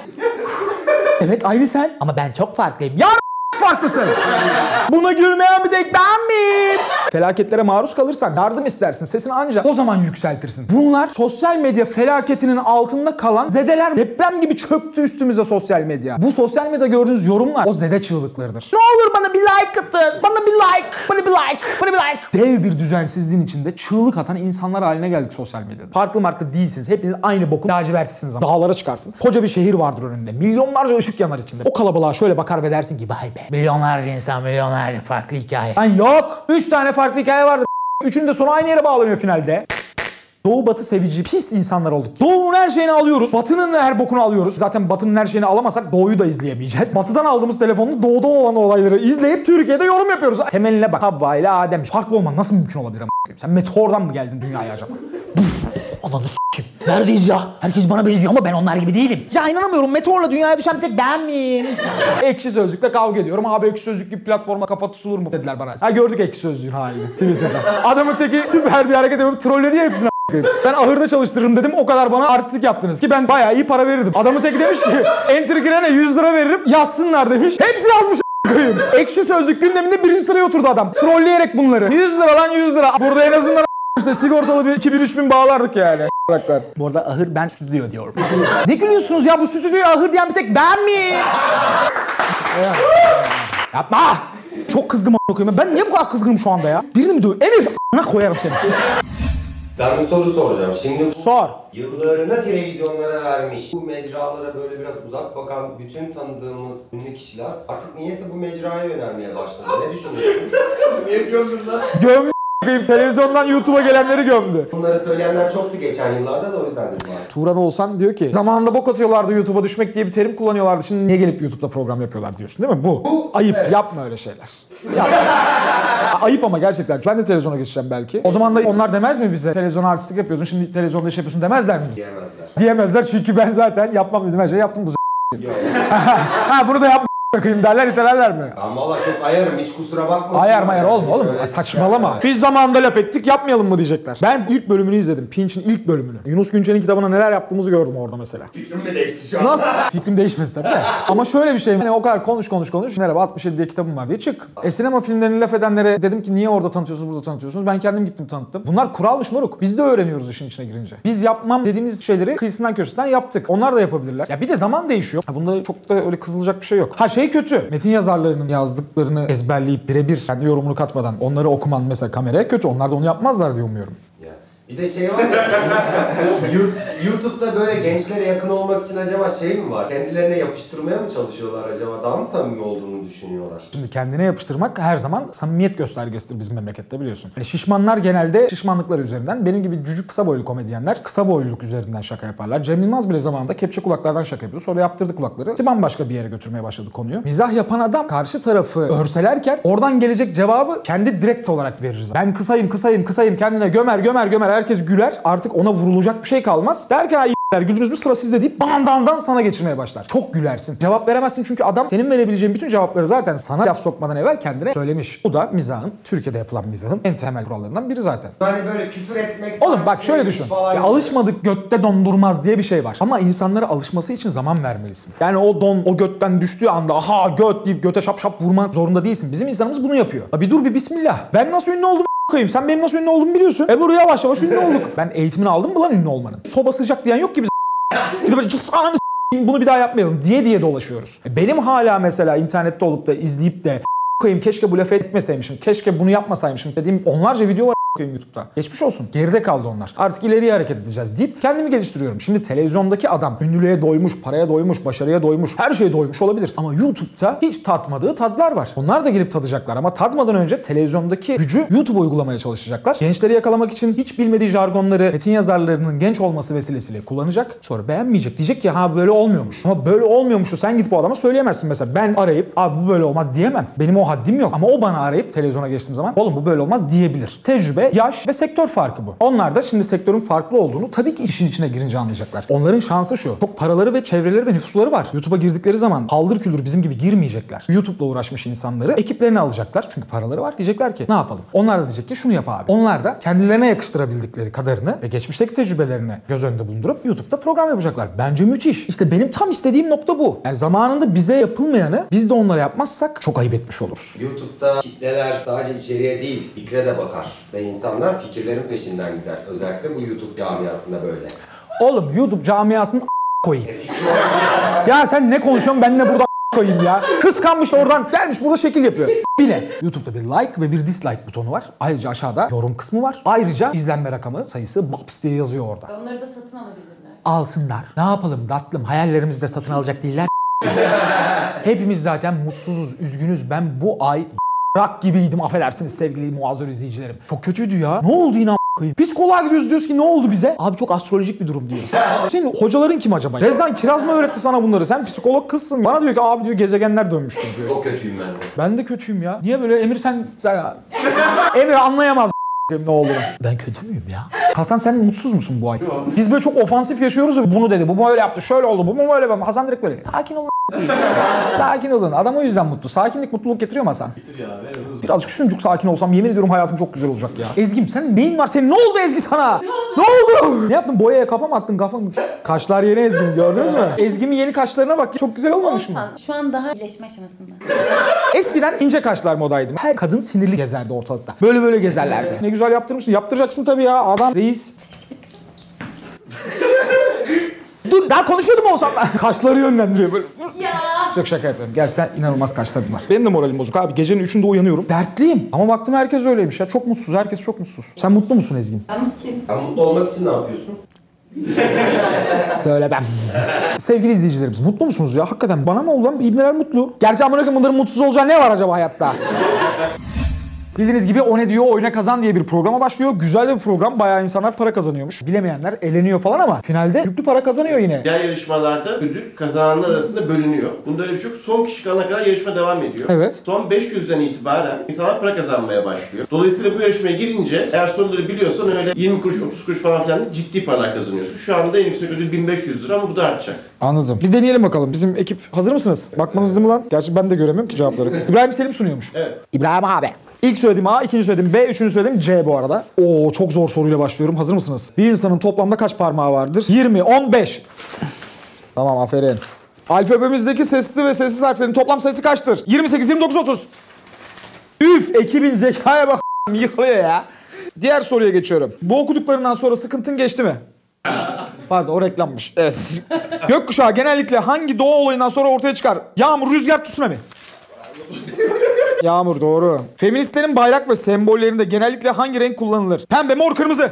Evet aynı sen. Ama ben çok farklıyım. Ya farklısın. Buna gülmeyen bir tek ben miyim? Felaketlere maruz kalırsan yardım istersin. Sesini ancak o zaman yükseltirsin. Bunlar sosyal medya felaketinin altında kalan zedeler. Deprem gibi çöktü üstümüze sosyal medya. Bu sosyal medyada gördüğünüz yorumlar o zede çığlıklarıdır. Ne olur bana bir like atın. Bana bir like. Bana bir like. Bana bir like. Dev bir düzensizliğin içinde çığlık atan insanlar haline geldik sosyal medyada. Farklı marklı değilsiniz. Hepiniz aynı bokun lacivertisiniz ama. Dağlara çıkarsın. Koca bir şehir vardır önünde. Milyonlarca ışık yanar içinde. O kalabalığa şöyle bakar ve dersin ki vay be. Milyonlarca insan, milyonlarca farklı hikaye. Lan yok. Üç tane farklı hikaye vardır. Üçünün de sonu aynı yere bağlanıyor finalde. Doğu batı sevici pis insanlar olduk. Doğu'nun her şeyini alıyoruz. Batı'nın da her bokunu alıyoruz. Zaten Batı'nın her şeyini alamasak Doğu'yu da izleyemeyeceğiz. Batı'dan aldığımız telefonla Doğu'da olan olayları izleyip Türkiye'de yorum yapıyoruz. Temeline bak. Havva ile Adem. Farklı olman nasıl mümkün olabilir a**ayım? Sen meteordan mı geldin dünyaya acaba? Ananı s***im. Neredeyiz ya? Herkes bana benziyor ama ben onlar gibi değilim. Ya inanamıyorum. Meteorla dünyaya düşen bir tek ben miyim? Ekşi Sözlük'le kavga ediyorum. Abi Ekşi Sözlük gibi platforma kafa tutulur mu dediler bana. Ha gördük Ekşi Sözlük'ün halini Twitter'da. Adamın teki süper bir hareket yapıp trolledi ya hepsini a**ayım. Ben ahırda çalıştırırım dedim. O kadar bana artistik yaptınız ki ben bayağı iyi para verirdim. Adamın teki demiş ki enter girene yüz lira veririm yazsınlar demiş. Hepsi yazmış a**ayım. Ekşi Sözlük gündeminde birinci sıraya oturdu adam. Trolleyerek bunları. yüz lira lan yüz lira. Burada en azından işte sigortalı bir iki bin üç bin bağlardık yani. Bu arada ahır ben stüdyo diyorum. Ne gülüyorsunuz ya, bu stüdyoya ahır diyen bir tek ben mi? Yapma! Çok kızdım a**ayım. Ben niye bu kadar kızgınım şu anda ya? Birini mi döv? Emir a**ına koyarım seni. Ben bir soru soracağım. Şimdi Sor. Yıllarını televizyonlara vermiş, bu mecralara böyle biraz uzak bakan bütün tanıdığımız ünlü kişiler artık niyeyse bu mecraya yönelmeye başladı. Ne düşünüyorsun? Niye gömdün lan? Göm televizyondan YouTube'a gelenleri gömdü. Bunları söyleyenler çoktu geçen yıllarda da o yüzden dedim abi. Turan Oğuzhan diyor ki zamanında bok atıyorlardı, YouTube'a düşmek diye bir terim kullanıyorlardı. Şimdi niye gelip YouTube'da program yapıyorlar diyorsun değil mi? Bu. Bu ayıp. Evet. Yapma öyle şeyler. Yapma. Ayıp ama gerçekten. Ben de televizyona geçeceğim belki. O zaman da onlar demez mi bize? Televizyona artistlik yapıyordun, şimdi televizyonda iş yapıyorsun demezler mi bize? Diyemezler. Diyemezler çünkü ben zaten yapmam dedim her şeyi yaptım bu Yok. Ha bunu da yapma bakayım derler, itelerler mi? Ben valla çok ayarım, hiç kusura bakmasın. Ayar mayar olma oğlum. Öyle Saçmalama. Biz zamanında laf ettik, yapmayalım mı diyecekler. Ben ilk bölümünü izledim. Pinch'in ilk bölümünü. Yunus Günçe'nin kitabına neler yaptığımızı gördüm orada mesela. Fikrim mi değişti şu an? Nasıl? Fikrim değişmedi tabii de. Ama şöyle bir şey. Hani o kadar konuş konuş konuş. Merhaba altmış yedi diye kitabım var diye çık. E sinema filmlerini laf edenlere dedim ki niye orada tanıtıyorsunuz, burada tanıtıyorsunuz? Ben kendim gittim tanıttım. Bunlar kuralmış moruk. Biz de öğreniyoruz işin içine girince. Biz yapmam dediğimiz şeyleri kıyısından köşesinden yaptık. Onlar da yapabilirler. Ya bir de zaman değişiyor. Ha bunda çok da öyle kızılacak bir şey yok. Ha şey kötü. Metin yazarlarının yazdıklarını ezberleyip birebir kendi yorumunu katmadan onları okuman mesela kameraya kötü. Onlar da onu yapmazlar diye umuyorum. Ya. Bir de şey var ya, YouTube'da böyle gençlere yakın olmak için acaba şey mi var? Kendilerine yapıştırmaya mı çalışıyorlar acaba? Daha mı samimi olduğunu düşünüyorlar? Şimdi kendine yapıştırmak her zaman samimiyet göstergesidir bizim memlekette biliyorsun. Yani şişmanlar genelde şişmanlıkları üzerinden, benim gibi cücük kısa boylu komedyenler kısa boyluluk üzerinden şaka yaparlar. Cem Yılmaz bile zamanında kepçe kulaklardan şaka yapıyordu. Sonra yaptırdı kulakları. Bambaşka bir yere götürmeye başladı konuyu. Mizah yapan adam karşı tarafı örselerken oradan gelecek cevabı kendi direkt olarak verir. Ben kısayım kısayım kısayım kendine gömer gömer gömer herkes güler. Artık ona vurulacak bir şey kalmaz. Derken ay güldünüz mü sıra sizde deyip bandandan sana geçirmeye başlar. Çok gülersin. Cevap veremezsin çünkü adam senin verebileceğin bütün cevapları zaten sana laf sokmadan evvel kendine söylemiş. Bu da mizahın, Türkiye'de yapılan mizahın en temel kurallarından biri zaten. Hani böyle küfür etmek... Oğlum bak şöyle düşün. Ya alışmadık götte dondurmaz diye bir şey var. Ama insanlara alışması için zaman vermelisin. Yani o don o götten düştüğü anda aha göt deyip göte şap şap vurmak zorunda değilsin. Bizim insanımız bunu yapıyor. Ya bir dur bir bismillah. Ben nasıl ünlü oldum koyayım? Sen benim nasıl ünlü olduğumu biliyorsun. E buraya yavaş yavaş ünlü olduk. Ben eğitimini aldım mı lan ünlü olmanın? Soba sıcak diyen yok ki bize. Bir de böyle cısağını s**eyim, bunu bir daha yapmayalım diye diye dolaşıyoruz. Benim hala mesela internette olup da izleyip de koyayım keşke bu lafı etmeseymişim, keşke bunu yapmasaymışım dediğim onlarca video var koyayım YouTube'da. Geçmiş olsun. Geride kaldı onlar. Artık ileriye hareket edeceğiz deyip kendimi geliştiriyorum. Şimdi televizyondaki adam ünlülüğe doymuş, paraya doymuş, başarıya doymuş, her şeye doymuş olabilir. Ama YouTube'da hiç tatmadığı tadlar var. Onlar da gelip tadacaklar ama tadmadan önce televizyondaki gücü YouTube uygulamaya çalışacaklar. Gençleri yakalamak için hiç bilmediği jargonları metin yazarlarının genç olması vesilesiyle kullanacak. Sonra beğenmeyecek. Diyecek ki ha böyle olmuyormuş. Ama böyle olmuyormuşu sen gidip o adama söyleyemezsin mesela. Ben arayıp abi bu böyle olmaz diyemem. Benim o haddim yok. Ama o bana arayıp televizyona geçtiğim zaman oğlum bu böyle olmaz diyebilir. Tecrübe, yaş ve sektör farkı bu. Onlar da şimdi sektörün farklı olduğunu tabii ki işin içine girince anlayacaklar. Onların şansı şu. Çok paraları ve çevreleri ve nüfusları var. YouTube'a girdikleri zaman paldır küldür bizim gibi girmeyecekler. YouTube'la uğraşmış insanları ekiplerine alacaklar. Çünkü paraları var. Diyecekler ki ne yapalım? Onlar da diyecek ki şunu yap abi. Onlar da kendilerine yakıştırabildikleri kadarını ve geçmişteki tecrübelerini göz önünde bulundurup YouTube'da program yapacaklar. Bence müthiş. İşte benim tam istediğim nokta bu. Yani zamanında bize yapılmayanı biz de onlara yapmazsak çok ayıp etmiş oluruz. YouTube'da kitleler sadece içeriye değil, fikre de bakar. Ve insanlar fikirlerin peşinden gider. Özellikle bu YouTube camiasında böyle. Oğlum YouTube camiasının koyayım. Ya sen ne konuşuyorsun ben ne burada koyayım ya. Kıskanmış oradan gelmiş burada şekil yapıyor. Bile. YouTube'da bir like ve bir dislike butonu var. Ayrıca aşağıda yorum kısmı var. Ayrıca izlenme rakamı sayısı baps diye yazıyor orada. Onları da satın alabilirler. Alsınlar. Ne yapalım tatlım hayallerimizi de satın alacak değiller. Hepimiz zaten mutsuzuz, üzgünüz. Ben bu ay rak gibiydim affedersiniz sevgili muazzam izleyicilerim. Çok kötüydü ya. Ne oldu yine a**ayım? Psikoloğa gidiyoruz diyoruz ki ne oldu bize? Abi çok astrolojik bir durum diyor. Senin hocaların kim acaba? Rezdan Kiraz mı öğretti sana bunları? Sen psikolog kızsın. Bana diyor ki abi diyor gezegenler dönmüştür diyor. Çok kötüyüm ben de. Ben de kötüyüm ya. Niye böyle Emir sen... sen... Emir anlayamaz ne olduğunu. Ben kötü müyüm ya? Hasan sen mutsuz musun bu ay? Biz böyle çok ofansif yaşıyoruz ya bunu dedi, bu böyle yaptı, şöyle oldu, bu mu böyle ben Hasan direkt böyle. Sakin olun. Sakin olun. Adam o yüzden mutlu. Sakinlik mutluluk getiriyor mu Hasan? Getiriyor abi. Birazcık şuncuk sakin olsam yemin ediyorum hayatım çok güzel olacak ya. Ezgi'm sen neyin var senin? Ne oldu Ezgi sana? Ne oldu? Ne yaptın? Boyaya kafa mı attın? Kafa mı? Kaşlar yeni Ezgi'nin gördünüz mü? Ezgi'min yeni kaşlarına bak. Çok güzel olmamış mı? Olsan şu an daha iyileşme aşamasında. Eskiden ince kaşlar modaydı. Her kadın sinirli gezerdi ortalıkta. Böyle böyle gezerlerdi. Ne güzel yaptırmışsın. Yaptıracaksın tabii ya. Adam reis. Dur daha konuşuyordum olsam ben. Kaşları yönlendiriyor böyle. Ya. Çok şaka yapıyorum. Gerçekten inanılmaz kaşlarım var. Benim de moralim bozuk abi. Gecenin üçünde uyanıyorum. Dertliyim. Ama baktım herkes öyleymiş ya. Çok mutsuz. Herkes çok mutsuz. Sen mutlu musun Ezgi'm? Ben mutluyum. Ben mutlu olmak için ne yapıyorsun? Söyle ben. Sevgili izleyicilerimiz mutlu musunuz ya? Hakikaten bana mı oldu lan? İbneler mutlu. Gerçi amına koyayım bunların mutsuz olacağı ne var acaba hayatta? Bildiğiniz gibi O Ne Diyor Oyna Kazan diye bir programa başlıyor. Güzel de bir program. Bayağı insanlar para kazanıyormuş. Bilemeyenler eleniyor falan ama finalde yüklü para kazanıyor yine. Diğer yarışmalarda ödül kazananlar arasında bölünüyor. Bunda öyle bir şey yok. Son kişi kalana kadar yarışma devam ediyor. Evet. Son beş yüzden itibaren insanlar para kazanmaya başlıyor. Dolayısıyla bu yarışmaya girince eğer soruları biliyorsan öyle yirmi kuruş, otuz kuruş falan filan ciddi paralar kazanıyorsun. Şu anda en yüksek ödül bin beş yüz lira ama bu da artacak. Anladım. Bir deneyelim bakalım. Bizim ekip hazır mısınız? Bakmanız değil mi lan? Gerçi ben de göremiyorum ki cevapları. İbrahim Selim sunuyormuş. Evet. İbrahim abi. İlk söylediğim A, ikinci söylediğim B, üçüncü söylediğim C bu arada. Oo çok zor soruyla başlıyorum. Hazır mısınız? Bir insanın toplamda kaç parmağı vardır? yirmi, on beş. Tamam aferin. Alfabemizdeki sesli ve sessiz harflerin toplam sayısı kaçtır? yirmi sekiz, yirmi dokuz, otuz. Üf, ekibin zekaya bak yıkılıyor ya. Diğer soruya geçiyorum. Bu okuduklarından sonra sıkıntın geçti mi? Pardon o reklammış. Evet. Gökkuşağı genellikle hangi doğa olayından sonra ortaya çıkar? Yağmur, rüzgar, tsunami. Yağmur doğru. Feministlerin bayrak ve sembollerinde genellikle hangi renk kullanılır? Pembe, mor, kırmızı.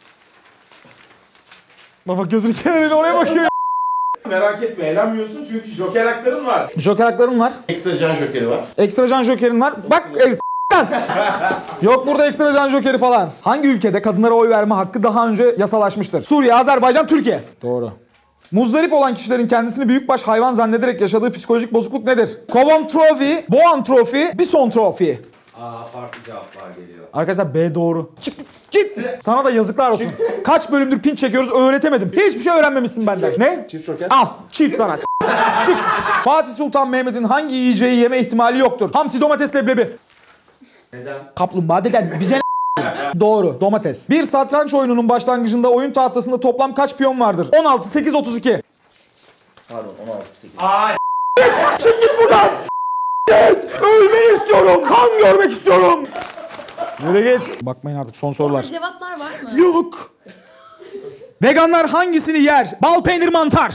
Baba gözünü kenarıyla oraya bakıyor. Merak etme eğlenmiyorsun çünkü joker hakların var. Joker hakların var. Ekstra can jokeri var. Ekstra can jokerin var. Bak e, yok burada ekstra can jokeri falan. Hangi ülkede kadınlara oy verme hakkı daha önce yasalaşmıştır? Suriye, Azerbaycan, Türkiye. Doğru. Muzdarip olan kişilerin kendisini büyükbaş hayvan zannederek yaşadığı psikolojik bozukluk nedir? Kovantrofi, boantrofi, bisontrofi. Aa farklı cevaplar geliyor. Arkadaşlar B doğru. Çık git. Sana da yazıklar olsun. Kaç bölümdür pinç çekiyoruz öğretemedim. Hiçbir şey öğrenmemişsin benden. Ne? Çift joker. Al. Çift sana. Çık. Fatih Sultan Mehmet'in hangi yiyeceği yeme ihtimali yoktur? Hamsi, domates, leblebi. Neden? Kaplumbağa deden bize ne? Doğru. Domates. Bir satranç oyununun başlangıcında oyun tahtasında toplam kaç piyon vardır? on altı, sekiz, otuz iki. Pardon on altı, sekiz. Aa Çık git buradan. Git. Ölmeni istiyorum. Kan görmek istiyorum. Yürü git. Bakmayın artık son sorular. Cevaplar var mı? Yok. Veganlar hangisini yer? Bal, peynir, mantar.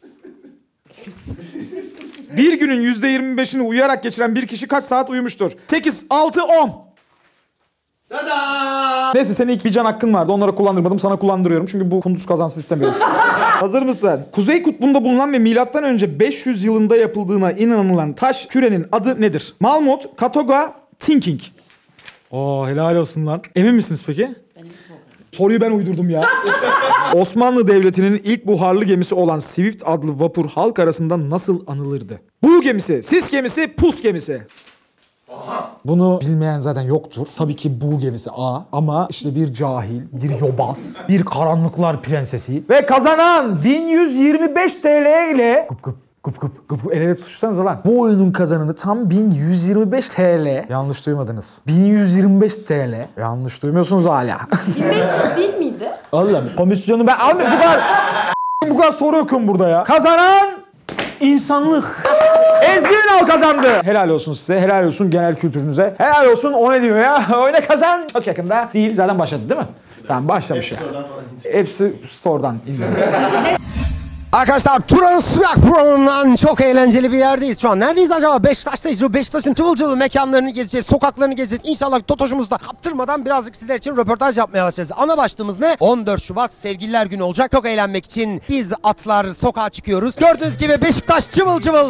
Bir günün yüzde yirmi beşini uyuyarak geçiren bir kişi kaç saat uyumuştur? sekiz, altı, on. Tada! Neyse senin ilk bir can hakkın vardı. Onlara kullandırmadım. Sana kullandırıyorum. Çünkü bu kunduz kazansın istemiyorum. Hazır mısın? Kuzey Kutbu'nda bulunan ve milattan önce beş yüz yılında yapıldığına inanılan taş kürenin adı nedir? Malmut, Katoga, Thinking. Oo helal olsun lan. Emin misiniz peki? Soruyu ben uydurdum ya. Osmanlı Devleti'nin ilk buharlı gemisi olan Swift adlı vapur halk arasında nasıl anılırdı? Bu gemisi, sis gemisi, pus gemisi. Bunu bilmeyen zaten yoktur. Tabii ki bu gemisi A. Ama işte bir cahil, bir yobaz, bir karanlıklar prensesi. Ve kazanan bin yüz yirmi beş T L ile... Kup kup kup kup kup el ele tutuşsanıza lan. Bu oyunun kazananı tam bin yüz yirmi beş T L. Yanlış duymadınız. bin yüz yirmi beş T L. Yanlış duymuyorsunuz hala. bin beş yüz değil miydi? Allah'ım komisyonu ben almıyorum. Bu kadar, bu kadar soru okuyorum burada ya. Kazanan insanlık. Ezgi Ünal kazandı. Helal olsun size. Helal olsun genel kültürünüze. Helal olsun o ne diyor ya? Oyna kazan. Çok yakında değil. Zaten başladı değil mi? Tamam başlamış ya. Hepsi store'dan indi. Arkadaşlar Turan Suyak programından çok eğlenceli bir yerdeyiz şu an. Neredeyiz acaba? Beşiktaş'tayız. Beşiktaş'ın cıvıl cıvıl mekanlarını gezeceğiz. Sokaklarını gezeceğiz. İnşallah Totoş'umuzu da kaptırmadan birazcık sizler için röportaj yapmaya başlayacağız. Ana başlığımız ne? on dört Şubat Sevgililer Günü olacak. Çok eğlenmek için biz atlar sokağa çıkıyoruz. Gördüğünüz gibi Beşiktaş cıvıl cıvıl.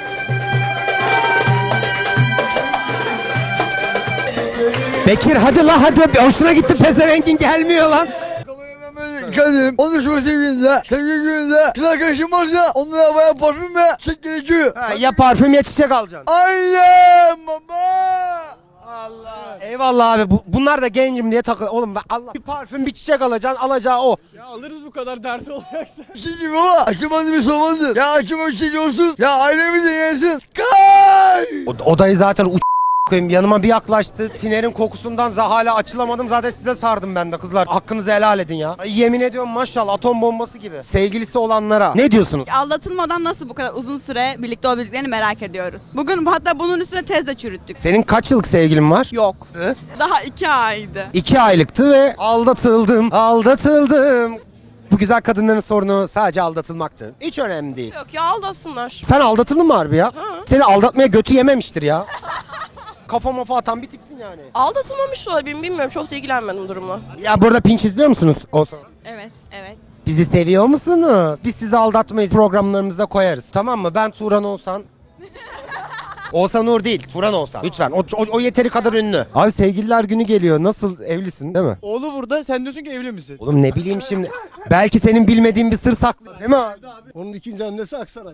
Bekir hadi la hadi. Hoşuna gitti pezevengin gelmiyor lan. Kadim, onun şu sevgilinde, sevgili gününde kız arkadaşım varsa onlara bayağı parfüm ve çiçek gerekiyor. Ha, ya parfüm ya çiçek alacaksın. Aynen baba. Allah. Eyvallah abi. Bu, bunlar da gencim diye takıl. Oğlum ben Allah. Bir parfüm bir çiçek alacaksın. Alacağı o. Ya alırız bu kadar dert olacaksa. İkinci baba aşamadı bir sormalıdır. Ya aşama bir şey olsun. Ya ailemi de gelsin. Kay. O, odayı zaten uç koyayım. Yanıma bir yaklaştı. Sinerin kokusundan hala açılamadım. Zaten size sardım ben de kızlar. Hakkınızı helal edin ya. Ay, yemin ediyorum maşallah atom bombası gibi. Sevgilisi olanlara ne diyorsunuz? Aldatılmadan nasıl bu kadar uzun süre birlikte olabildiklerini merak ediyoruz. Bugün hatta bunun üstüne tez de çürüttük. Senin kaç yıllık sevgilin var? Yok. Daha iki aydı. İki aylıktı ve aldatıldım. Aldatıldım. Bu güzel kadınların sorunu sadece aldatılmaktı. Hiç önemli değil. Yok ya aldatsınlar. Sen aldatıldın mı harbi ya? Ha. Seni aldatmaya götü yememiştir ya. Kafa mafa atan bir tipsin yani. Aldatılmamış da olabilirim bilmiyorum çok da ilgilenmedim durumla. Ya burada pinç izliyor musunuz? Olsa. Evet, evet. Bizi seviyor musunuz? Biz sizi aldatmayız, programlarımızda koyarız. Tamam mı? Ben Turan olsan. Oğuzhan Uğur değil, Turan Oğuzhan. Lütfen, o, o, o yeteri kadar ünlü. Abi sevgililer günü geliyor, nasıl, evlisin değil mi? Oğlu burada, sen diyorsun ki evli misin? Oğlum ne bileyim şimdi, belki senin bilmediğin bir sır saklı değil mi abi? Onun ikinci annesi Aksaray'da.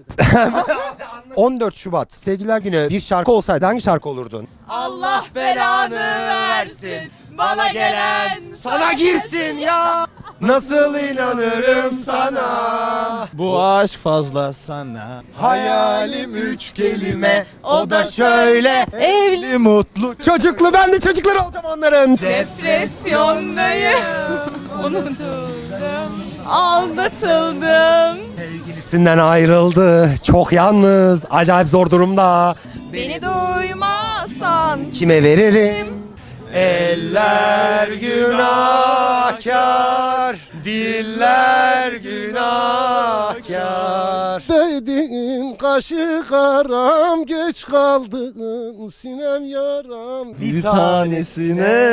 on dört Şubat sevgililer günü bir şarkı olsaydı hangi şarkı olurdun? Allah belanı versin bana gelen Sana girsin ya. Nasıl inanırım sana? Bu aşk fazla sana. Hayalim üç kelime, o da şöyle. Evli Mutlu, çocuklu, ben de çocukları olacağım onların. depresyondayım. Unutuldum, aldatıldım. Sevgilisinden ayrıldı, çok yalnız, acayip zor durumda. Beni duymazsan Kime veririm? Eller günahkar, diller günahkar. Değdin kaşı karam, geç kaldın sinem yaram. Bir tanesine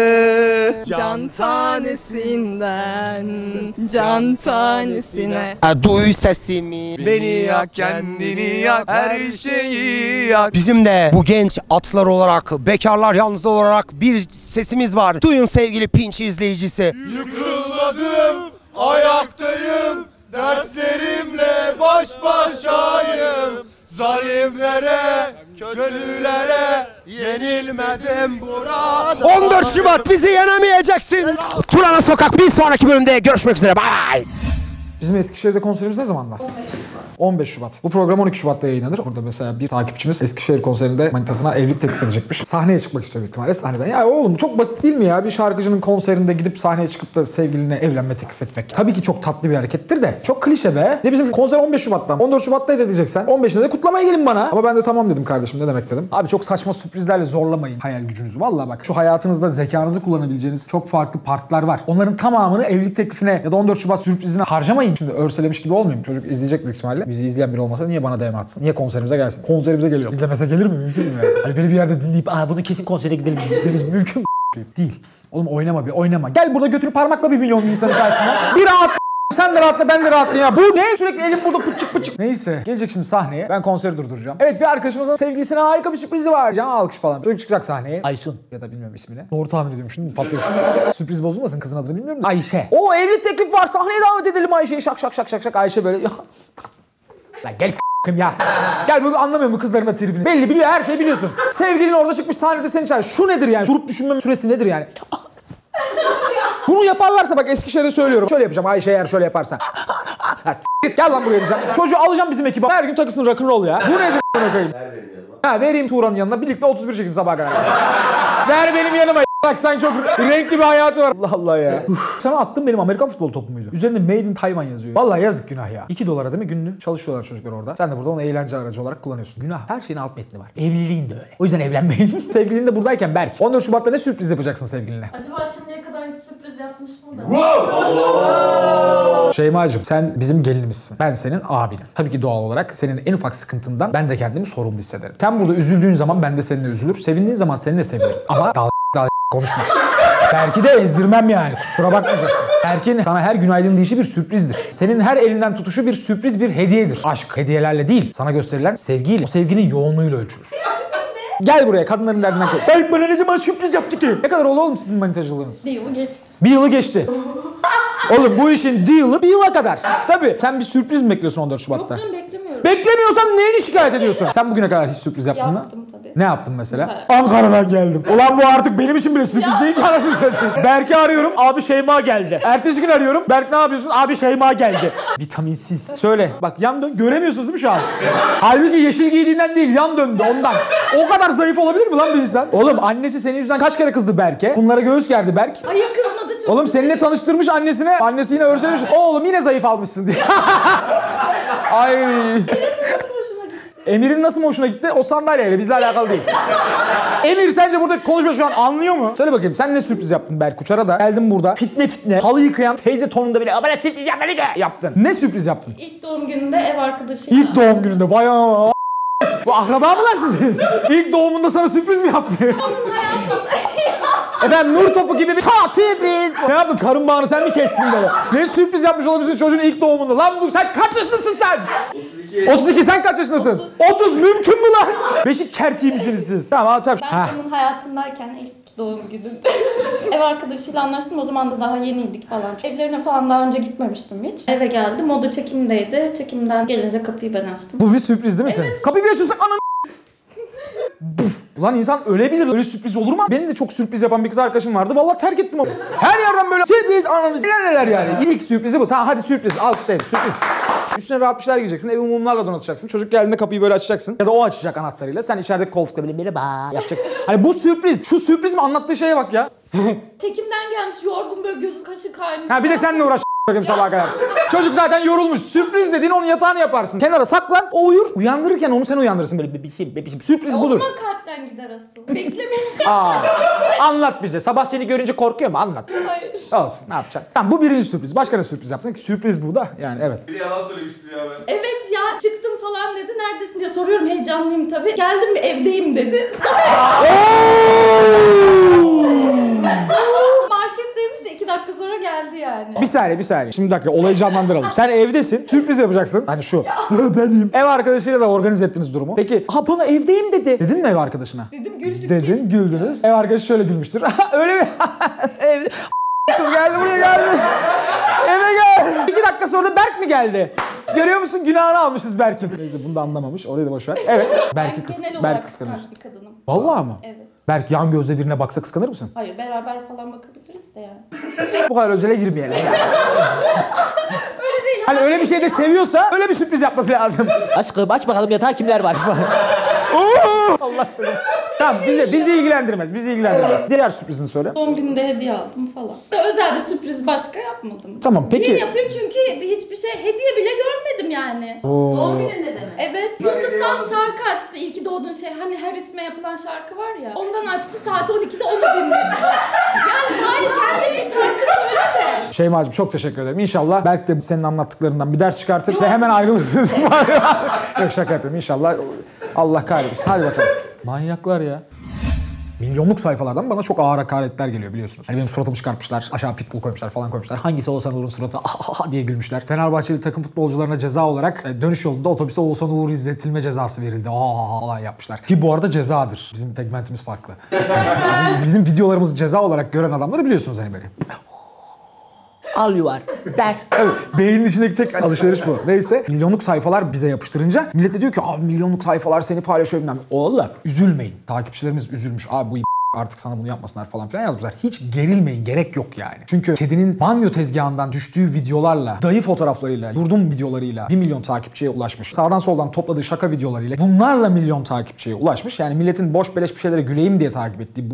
can tanesinden can tanesine. Ha, duy sesimi, beni yak, kendini yak, her şeyi yak. Bizim de bu genç atlar olarak, bekarlar yalnız olarak bir sesimiz var. Duyun sevgili Pinç izleyicisi. Yıkılmadım, ayaktayım, dertlerimle baş başayım. Zalimlere, kötülere yenilmedim burada. on dört Şubat bizi yenemeyeceksin. Turana Sokak bir sonraki bölümde görüşmek üzere. Bye. Bizim Eskişehir'de konserimiz ne zamanlar? on beş Şubat. Bu program on iki Şubat'ta yayınlanır. Burada mesela bir takipçimiz Eskişehir konserinde manitasına evlilik teklif edecekmiş. Sahneye çıkmak istiyor büyük ihtimalle sahneden. Ya oğlum çok basit değil mi ya? Bir şarkıcının konserinde gidip sahneye çıkıp da sevgiline evlenme teklif etmek. Tabii ki çok tatlı bir harekettir de. Çok klişe be. De bizim konser on beş Şubat'tan. on dört Şubat'ta edeceksen. on beşinde de kutlamaya gelin bana. Ama ben de tamam dedim kardeşim, ne demek dedim. Abi çok saçma sürprizlerle zorlamayın hayal gücünüzü. Vallahi bak şu hayatınızda zekanızı kullanabileceğiniz çok farklı partlar var. Onların tamamını evlilik teklifine ya da on dört Şubat sürprizine harcamayın. Şimdi örselemiş gibi olmayayım. Çocuk izleyecek büyük ihtimalle. Bizi izleyen biri olmasa niye bana D M atsın? Niye konserimize gelsin? Konserimize geliyor. İzlemese gelir mi? Mümkün mü yani? Hani beni bir yerde dinleyip aa bunu kesin konsere gidelim dememiz mümkün mü? Değil. Oğlum oynama bir oynama. Gel burada götürüp parmakla bir milyon insanın karşısına. Bir rahat sen de rahatla, ben de rahatlayayım ya. Bu ne? Sürekli elim burada pıçık pıçık. Neyse. Gelecek şimdi sahneye. Ben konseri durduracağım. Evet, bir arkadaşımızın sevgilisine harika bir sürprizi var. Can alkış falan. Çocuk çıkacak sahneye. Aysun. Ya da bilmiyorum ismini. Doğru tahmin ediyorum şimdi. Patlıyor. Sürpriz bozulmasın, kızın adını bilmiyorum da. Ayşe. O evlilik teklif var. Sahneye davet edelim Ayşe'yi. Şak şak şak şak şak. Ayşe böyle. Lan gel s**kım ya. Gel bu anlamıyor mu kızların da tribini? Belli, biliyor, her şeyi biliyorsun. Sevgilin orada çıkmış sahnede seni çağırıyor. Şu nedir yani? Şurup düşünme süresi nedir yani? Bunu yaparlarsa bak Eskişehir'de söylüyorum. Şöyle yapacağım Ayşe eğer şöyle yaparsan. Ya s**t gel lan buraya diyeceğim. Çocuğu alacağım bizim ekibe. Her gün takısın rock'n'roll ya. Bu nedir a**ına? Ha vereyim Turan'ın yanına. Birlikte otuz bir çekin sabaha kadar. Ver benim yanıma. Bak sen çok renkli bir hayatı var. Allah Allah ya. Uf. Sana attım benim Amerikan futbol topu muydu? Üzerinde Made in Taiwan yazıyor. Vallahi yazık, günah ya. iki dolara değil mi günlük? Çalışıyorlar çocuklar orada. Sen de burada onu eğlence aracı olarak kullanıyorsun. Günah. Her şeyin alt metni var. Evliliğin de öyle. O yüzden evlenmeyin. Sevgilin de buradayken Berk. on dört Şubat'ta ne sürpriz yapacaksın sevgiline? Acaba şimdiye kadar hiç sürpriz yapmış mı da? Şeymacığım, sen bizim gelinimizsin. Ben senin abinim. Tabii ki doğal olarak senin en ufak sıkıntından ben de kendimi sorumlu hissederim. Sen burada üzüldüğün zaman ben de seninle üzülür. Sevindiğin zaman seninle sevinirim. Ama dal dal konuşma. Belki de ezdirmem yani. Kusura bakmayacaksın. Berk'in sana her günaydın deyişi bir sürprizdir. Senin her elinden tutuşu bir sürpriz, bir hediyedir. Aşk hediyelerle değil, sana gösterilen sevgiyle. O sevginin yoğunluğuyla ölçülür. Gel buraya, kadınların derdinden koy. Berk bana ne zaman sürpriz yaptı ki? Ne kadar oldu oğlum sizin manitacılığınız? Bir yılı geçti. Bir yılı geçti. Oğlum bu işin deal'ı bir yıla kadar. Tabii sen bir sürpriz mi bekliyorsun on dört Şubat'ta? Yok canım, beklemiyorum. Beklemiyorsan neyini şikayet ediyorsun? Sen bugüne kadar hiç sürpriz yaptın mı? Yaptım tabii. Ne yaptın mesela? Mesela. Ankara'dan geldim. Ulan bu artık benim için bile sürpriz değil ki anasını satayım. Berk'i arıyorum, abi Şeyma geldi. Ertesi gün arıyorum, Berk ne yapıyorsun? Abi Şeyma geldi. Vitaminsiz. Söyle, bak yan dön, göremiyorsunuz değil mi şu an? Halbuki yeşil giydiğinden değil, yan döndü ondan. O kadar zayıf olabilir mi lan bir insan? Oğlum annesi senin yüzünden kaç kere kızdı Berk'e? Bunlara göğüs gerdi Berk. Hayır, kızmadı çok. Oğlum seninle tanıştırmış annesine, annesi yine örselemiş. Oğlum yine zayıf almışsın diye. Ay. Emir'in nasıl mı hoşuna gitti? O sandalyeyle bizle alakalı değil. Emir sence burada konuşma şu an anlıyor mu? Söyle bakayım, sen ne sürpriz yaptın Berk Uçar'a da? Geldin burada fitne fitne halı yıkayan teyze tonunda bile bana sürpriz yapma yaptın. Ne sürpriz yaptın? İlk doğum gününde ev arkadaşıyla. İlk doğum gününde bayağı. Bu akraba mı lan sizin? İlk doğumunda sana sürpriz mi yaptı? Onun hayatında. Efendim nur topu gibi bir çat sürpriz. Ne yaptın? Karın bağını sen mi kestin böyle? Ne sürpriz yapmış olabilirsin çocuğun ilk doğumunda? Lan bu sen kaç yaşındasın sen? otuz iki. otuz iki sen kaç yaşındasın? otuz. otuz mümkün mü lan? Beşik kertiği misiniz siz? Tamam tabii. Ben onun hayatındayken ilk doğum gününde ev arkadaşıyla anlaştım. O zaman da daha yeniydik falan. Evlerine falan daha önce gitmemiştim hiç. Eve geldim. O da çekimdeydi. Çekimden gelince kapıyı ben açtım. Bu bir sürpriz değil mi senin? Kapıyı bir açıyorsun ananı. Ulan insan ölebilir. Öyle sürpriz olur mu? Benim de çok sürpriz yapan bir kız arkadaşım vardı. Vallahi terk ettim onu. Her yerden böyle sürpriz ananı neler neler yani. İlk sürprizi bu. Tamam hadi sürpriz. Alkışlayın sürpriz. Üstüne rahat bir şeyler giyeceksin. Evi mumlarla donatacaksın. Çocuk geldiğinde kapıyı böyle açacaksın. Ya da o açacak anahtarıyla. Sen içerideki koltukta böyle merhaba yapacaksın. Hani bu sürpriz. Şu sürpriz mi? Anlattığı şeye bak ya. Çekimden gelmiş yorgun böyle gözü kaşı kaymış. Ha bir de seninle uğraş bakayım sabaha kadar. Çocuk zaten yorulmuş. Sürpriz dediğin onun yatağını yaparsın. Kenara saklan, o uyur. Uyandırırken onu sen uyandırırsın böyle bebişim bebişim. Sürpriz o budur. O zaman kalpten gider asıl. Beklemeyin. Aa, anlat bize. Sabah seni görünce korkuyor mu? Anlat. Hayır. Olsun ne yapacaksın? Tamam bu birinci sürpriz. Başka ne sürpriz yaptın ki? Sürpriz bu da yani evet. Bir de yalan söylemiştir ya ben. Evet ya çıktım falan dedi. Neredesin diye soruyorum. Heyecanlıyım tabii. Geldim mi evdeyim dedi. Marketteymiş de iki dakika sonra geldi yani. Bir saniye bir saniye. Şimdi bir dakika olayı canlandıralım. Sen evdesin. Sürpriz yapacaksın. Hani şu. Benim. Ev arkadaşıyla da organize ettiniz durumu. Peki ha bana evdeyim dedi. Dedin mi ev arkadaşına? Dedim güldük. Dedin geçti. güldünüz. Ev arkadaşı şöyle gülmüştür. Öyle mi? Ev... Kız geldi buraya geldi. Eve gel. İki dakika sonra da Berk mi geldi? Görüyor musun? Günahını almışız Berk'in. Neyse bunu da anlamamış. Orayı da boş ver. Evet. Berk'i kıs genel Berk olarak kıskanıyorsun. kıskanç bir kadınım. Vallahi mı? Evet. Berk yan gözle birine baksa kıskanır mısın? Hayır beraber falan bakabiliriz de yani. Bu kadar özele girmeyelim. Öyle değil. Hani öyle bir şey de seviyorsa öyle bir sürpriz yapması lazım. Aşkım aç bakalım yatağa kimler var? Oo! Allah seni. Tamam bizi, bizi ilgilendirmez. Bizi ilgilendirmez. Diğer sürprizini söyle. Doğum gününde hediye aldım falan. Özel bir sürpriz başka yapmadım. Tamam peki. Niye yapayım çünkü hiçbir şey hediye bile görmedim yani. Oo. Doğum gününde de mi? Evet. YouTube'dan şarkı açtı. İyi ki doğdun şey. Hani her isme yapılan şarkı var ya. Ondan açtı saat on ikide onu dinledim. Yani bari kendi bir şarkı söyle de. Şeyma'cığım çok teşekkür ederim. İnşallah Berk de senin anlattıklarından bir ders çıkartır ve hemen ayrılırsınız. Yok şaka yapıyorum inşallah. Allah kahretsin. Hadi bakalım. Manyaklar ya. Milyonluk sayfalardan bana çok ağır hakaretler geliyor biliyorsunuz. Hani benim suratımı çıkartmışlar, aşağı pitbull koymuşlar falan koymuşlar. Hangisi Oğuzhan Uğur'un suratı ah diye gülmüşler. Fenerbahçeli takım futbolcularına ceza olarak dönüş yolunda otobüste Oğuzhan Uğur izletilme cezası verildi. Aa falan yapmışlar. Ki bu arada cezadır. Bizim segmentimiz farklı. bizim, bizim videolarımızı ceza olarak gören adamları biliyorsunuz hani böyle. All you are. That. Evet, beynin içindeki tek alışveriş bu. Neyse. Milyonluk sayfalar bize yapıştırınca millet de diyor ki abi milyonluk sayfalar seni paylaşıyor bilmem. Oğlum üzülmeyin. Takipçilerimiz üzülmüş. Abi bu artık sana bunu yapmasınlar falan filan yazmışlar. Hiç gerilmeyin. Gerek yok yani. Çünkü kedinin banyo tezgahından düştüğü videolarla, dayı fotoğraflarıyla, yurdum videolarıyla bir milyon takipçiye ulaşmış. Sağdan soldan topladığı şaka videolarıyla bunlarla milyon takipçiye ulaşmış. Yani milletin boş beleş bir şeylere güleyim diye takip ettiği bu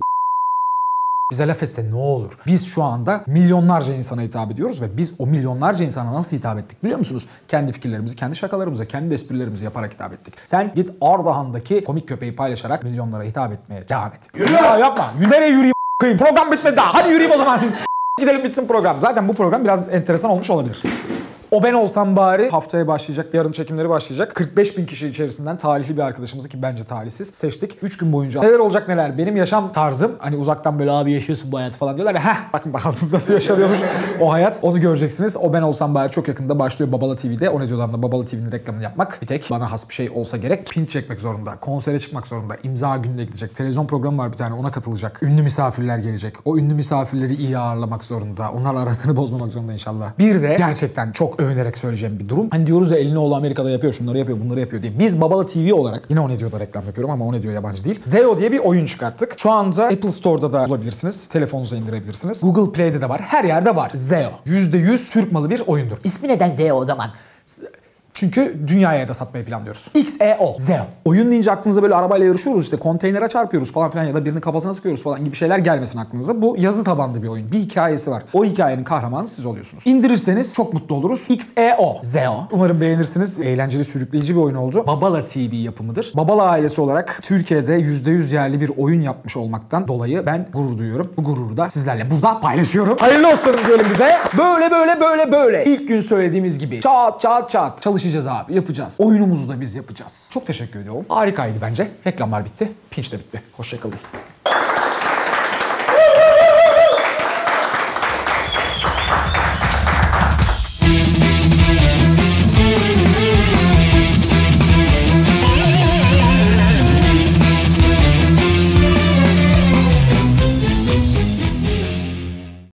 bize laf etse ne olur? Biz şu anda milyonlarca insana hitap ediyoruz ve biz o milyonlarca insana nasıl hitap ettik biliyor musunuz? Kendi fikirlerimizi, kendi şakalarımızı, kendi esprilerimizi yaparak hitap ettik. Sen git Ardahan'daki komik köpeği paylaşarak milyonlara hitap etmeye devam et. Yürü ya yapma. Nereye yürüyeyim a**ayım? Program bitmedi daha. Hadi yürüyeyim o zaman. Gidelim bitsin program. Zaten bu program biraz enteresan olmuş olabilir. O ben olsam bari haftaya başlayacak, yarın çekimleri başlayacak. kırk beş bin kişi içerisinden talihli bir arkadaşımızı ki bence talihsiz seçtik. üç gün boyunca neler olacak neler. Benim yaşam tarzım hani uzaktan böyle abi yaşıyorsun bu hayatı falan diyorlar ya. Heh bakın bakalım nasıl yaşanıyormuş o hayat. Onu göreceksiniz. O ben olsam bari çok yakında başlıyor Babala T V'de. O ne diyorlar da Babala T V'nin reklamını yapmak. Bir tek bana has bir şey olsa gerek. Pin çekmek zorunda. Konsere çıkmak zorunda. İmza gününe gidecek. Televizyon programı var bir tane ona katılacak. Ünlü misafirler gelecek. O ünlü misafirleri iyi ağırlamak zorunda. Onlarla arasını bozmamak zorunda inşallah. Bir de gerçekten çok övünerek söyleyeceğim bir durum. Hani diyoruz ya elini oğlu Amerika'da yapıyor, şunları yapıyor, bunları yapıyor diye. Biz Babala T V olarak yine O Ne Diyor'da reklam yapıyorum ama O Ne Diyor yabancı değil. Zeo diye bir oyun çıkarttık. Şu anda Apple Store'da da bulabilirsiniz. Telefonunuza indirebilirsiniz. Google Play'de de var. Her yerde var. Zeo. yüzde yüz Türk malı bir oyundur. İsmi neden Zeo o zaman? Çünkü dünyaya da satmayı planlıyoruz. X E O. Zeo. Oyun deyince aklınıza böyle arabayla yarışıyoruz işte konteynere çarpıyoruz falan filan ya da birinin kafasına sıkıyoruz falan gibi şeyler gelmesin aklınıza. Bu yazı tabanlı bir oyun. Bir hikayesi var. O hikayenin kahramanı siz oluyorsunuz. İndirirseniz çok mutlu oluruz. X E O. Zeo. Umarım beğenirsiniz. Eğlenceli, sürükleyici bir oyun oldu. Babala T V yapımıdır. Babala ailesi olarak Türkiye'de yüzde yüz yerli bir oyun yapmış olmaktan dolayı ben gurur duyuyorum. Bu gururu da sizlerle burada paylaşıyorum. Hayırlı olsun diyelim bize. Böyle böyle böyle böyle. İlk gün söylediğimiz gibi çat çat çat çalışacağız abi. Yapacağız. Oyunumuzu da biz yapacağız. Çok teşekkür ediyorum. Harikaydı bence. Reklamlar bitti. Pinç de bitti. Hoşçakalın.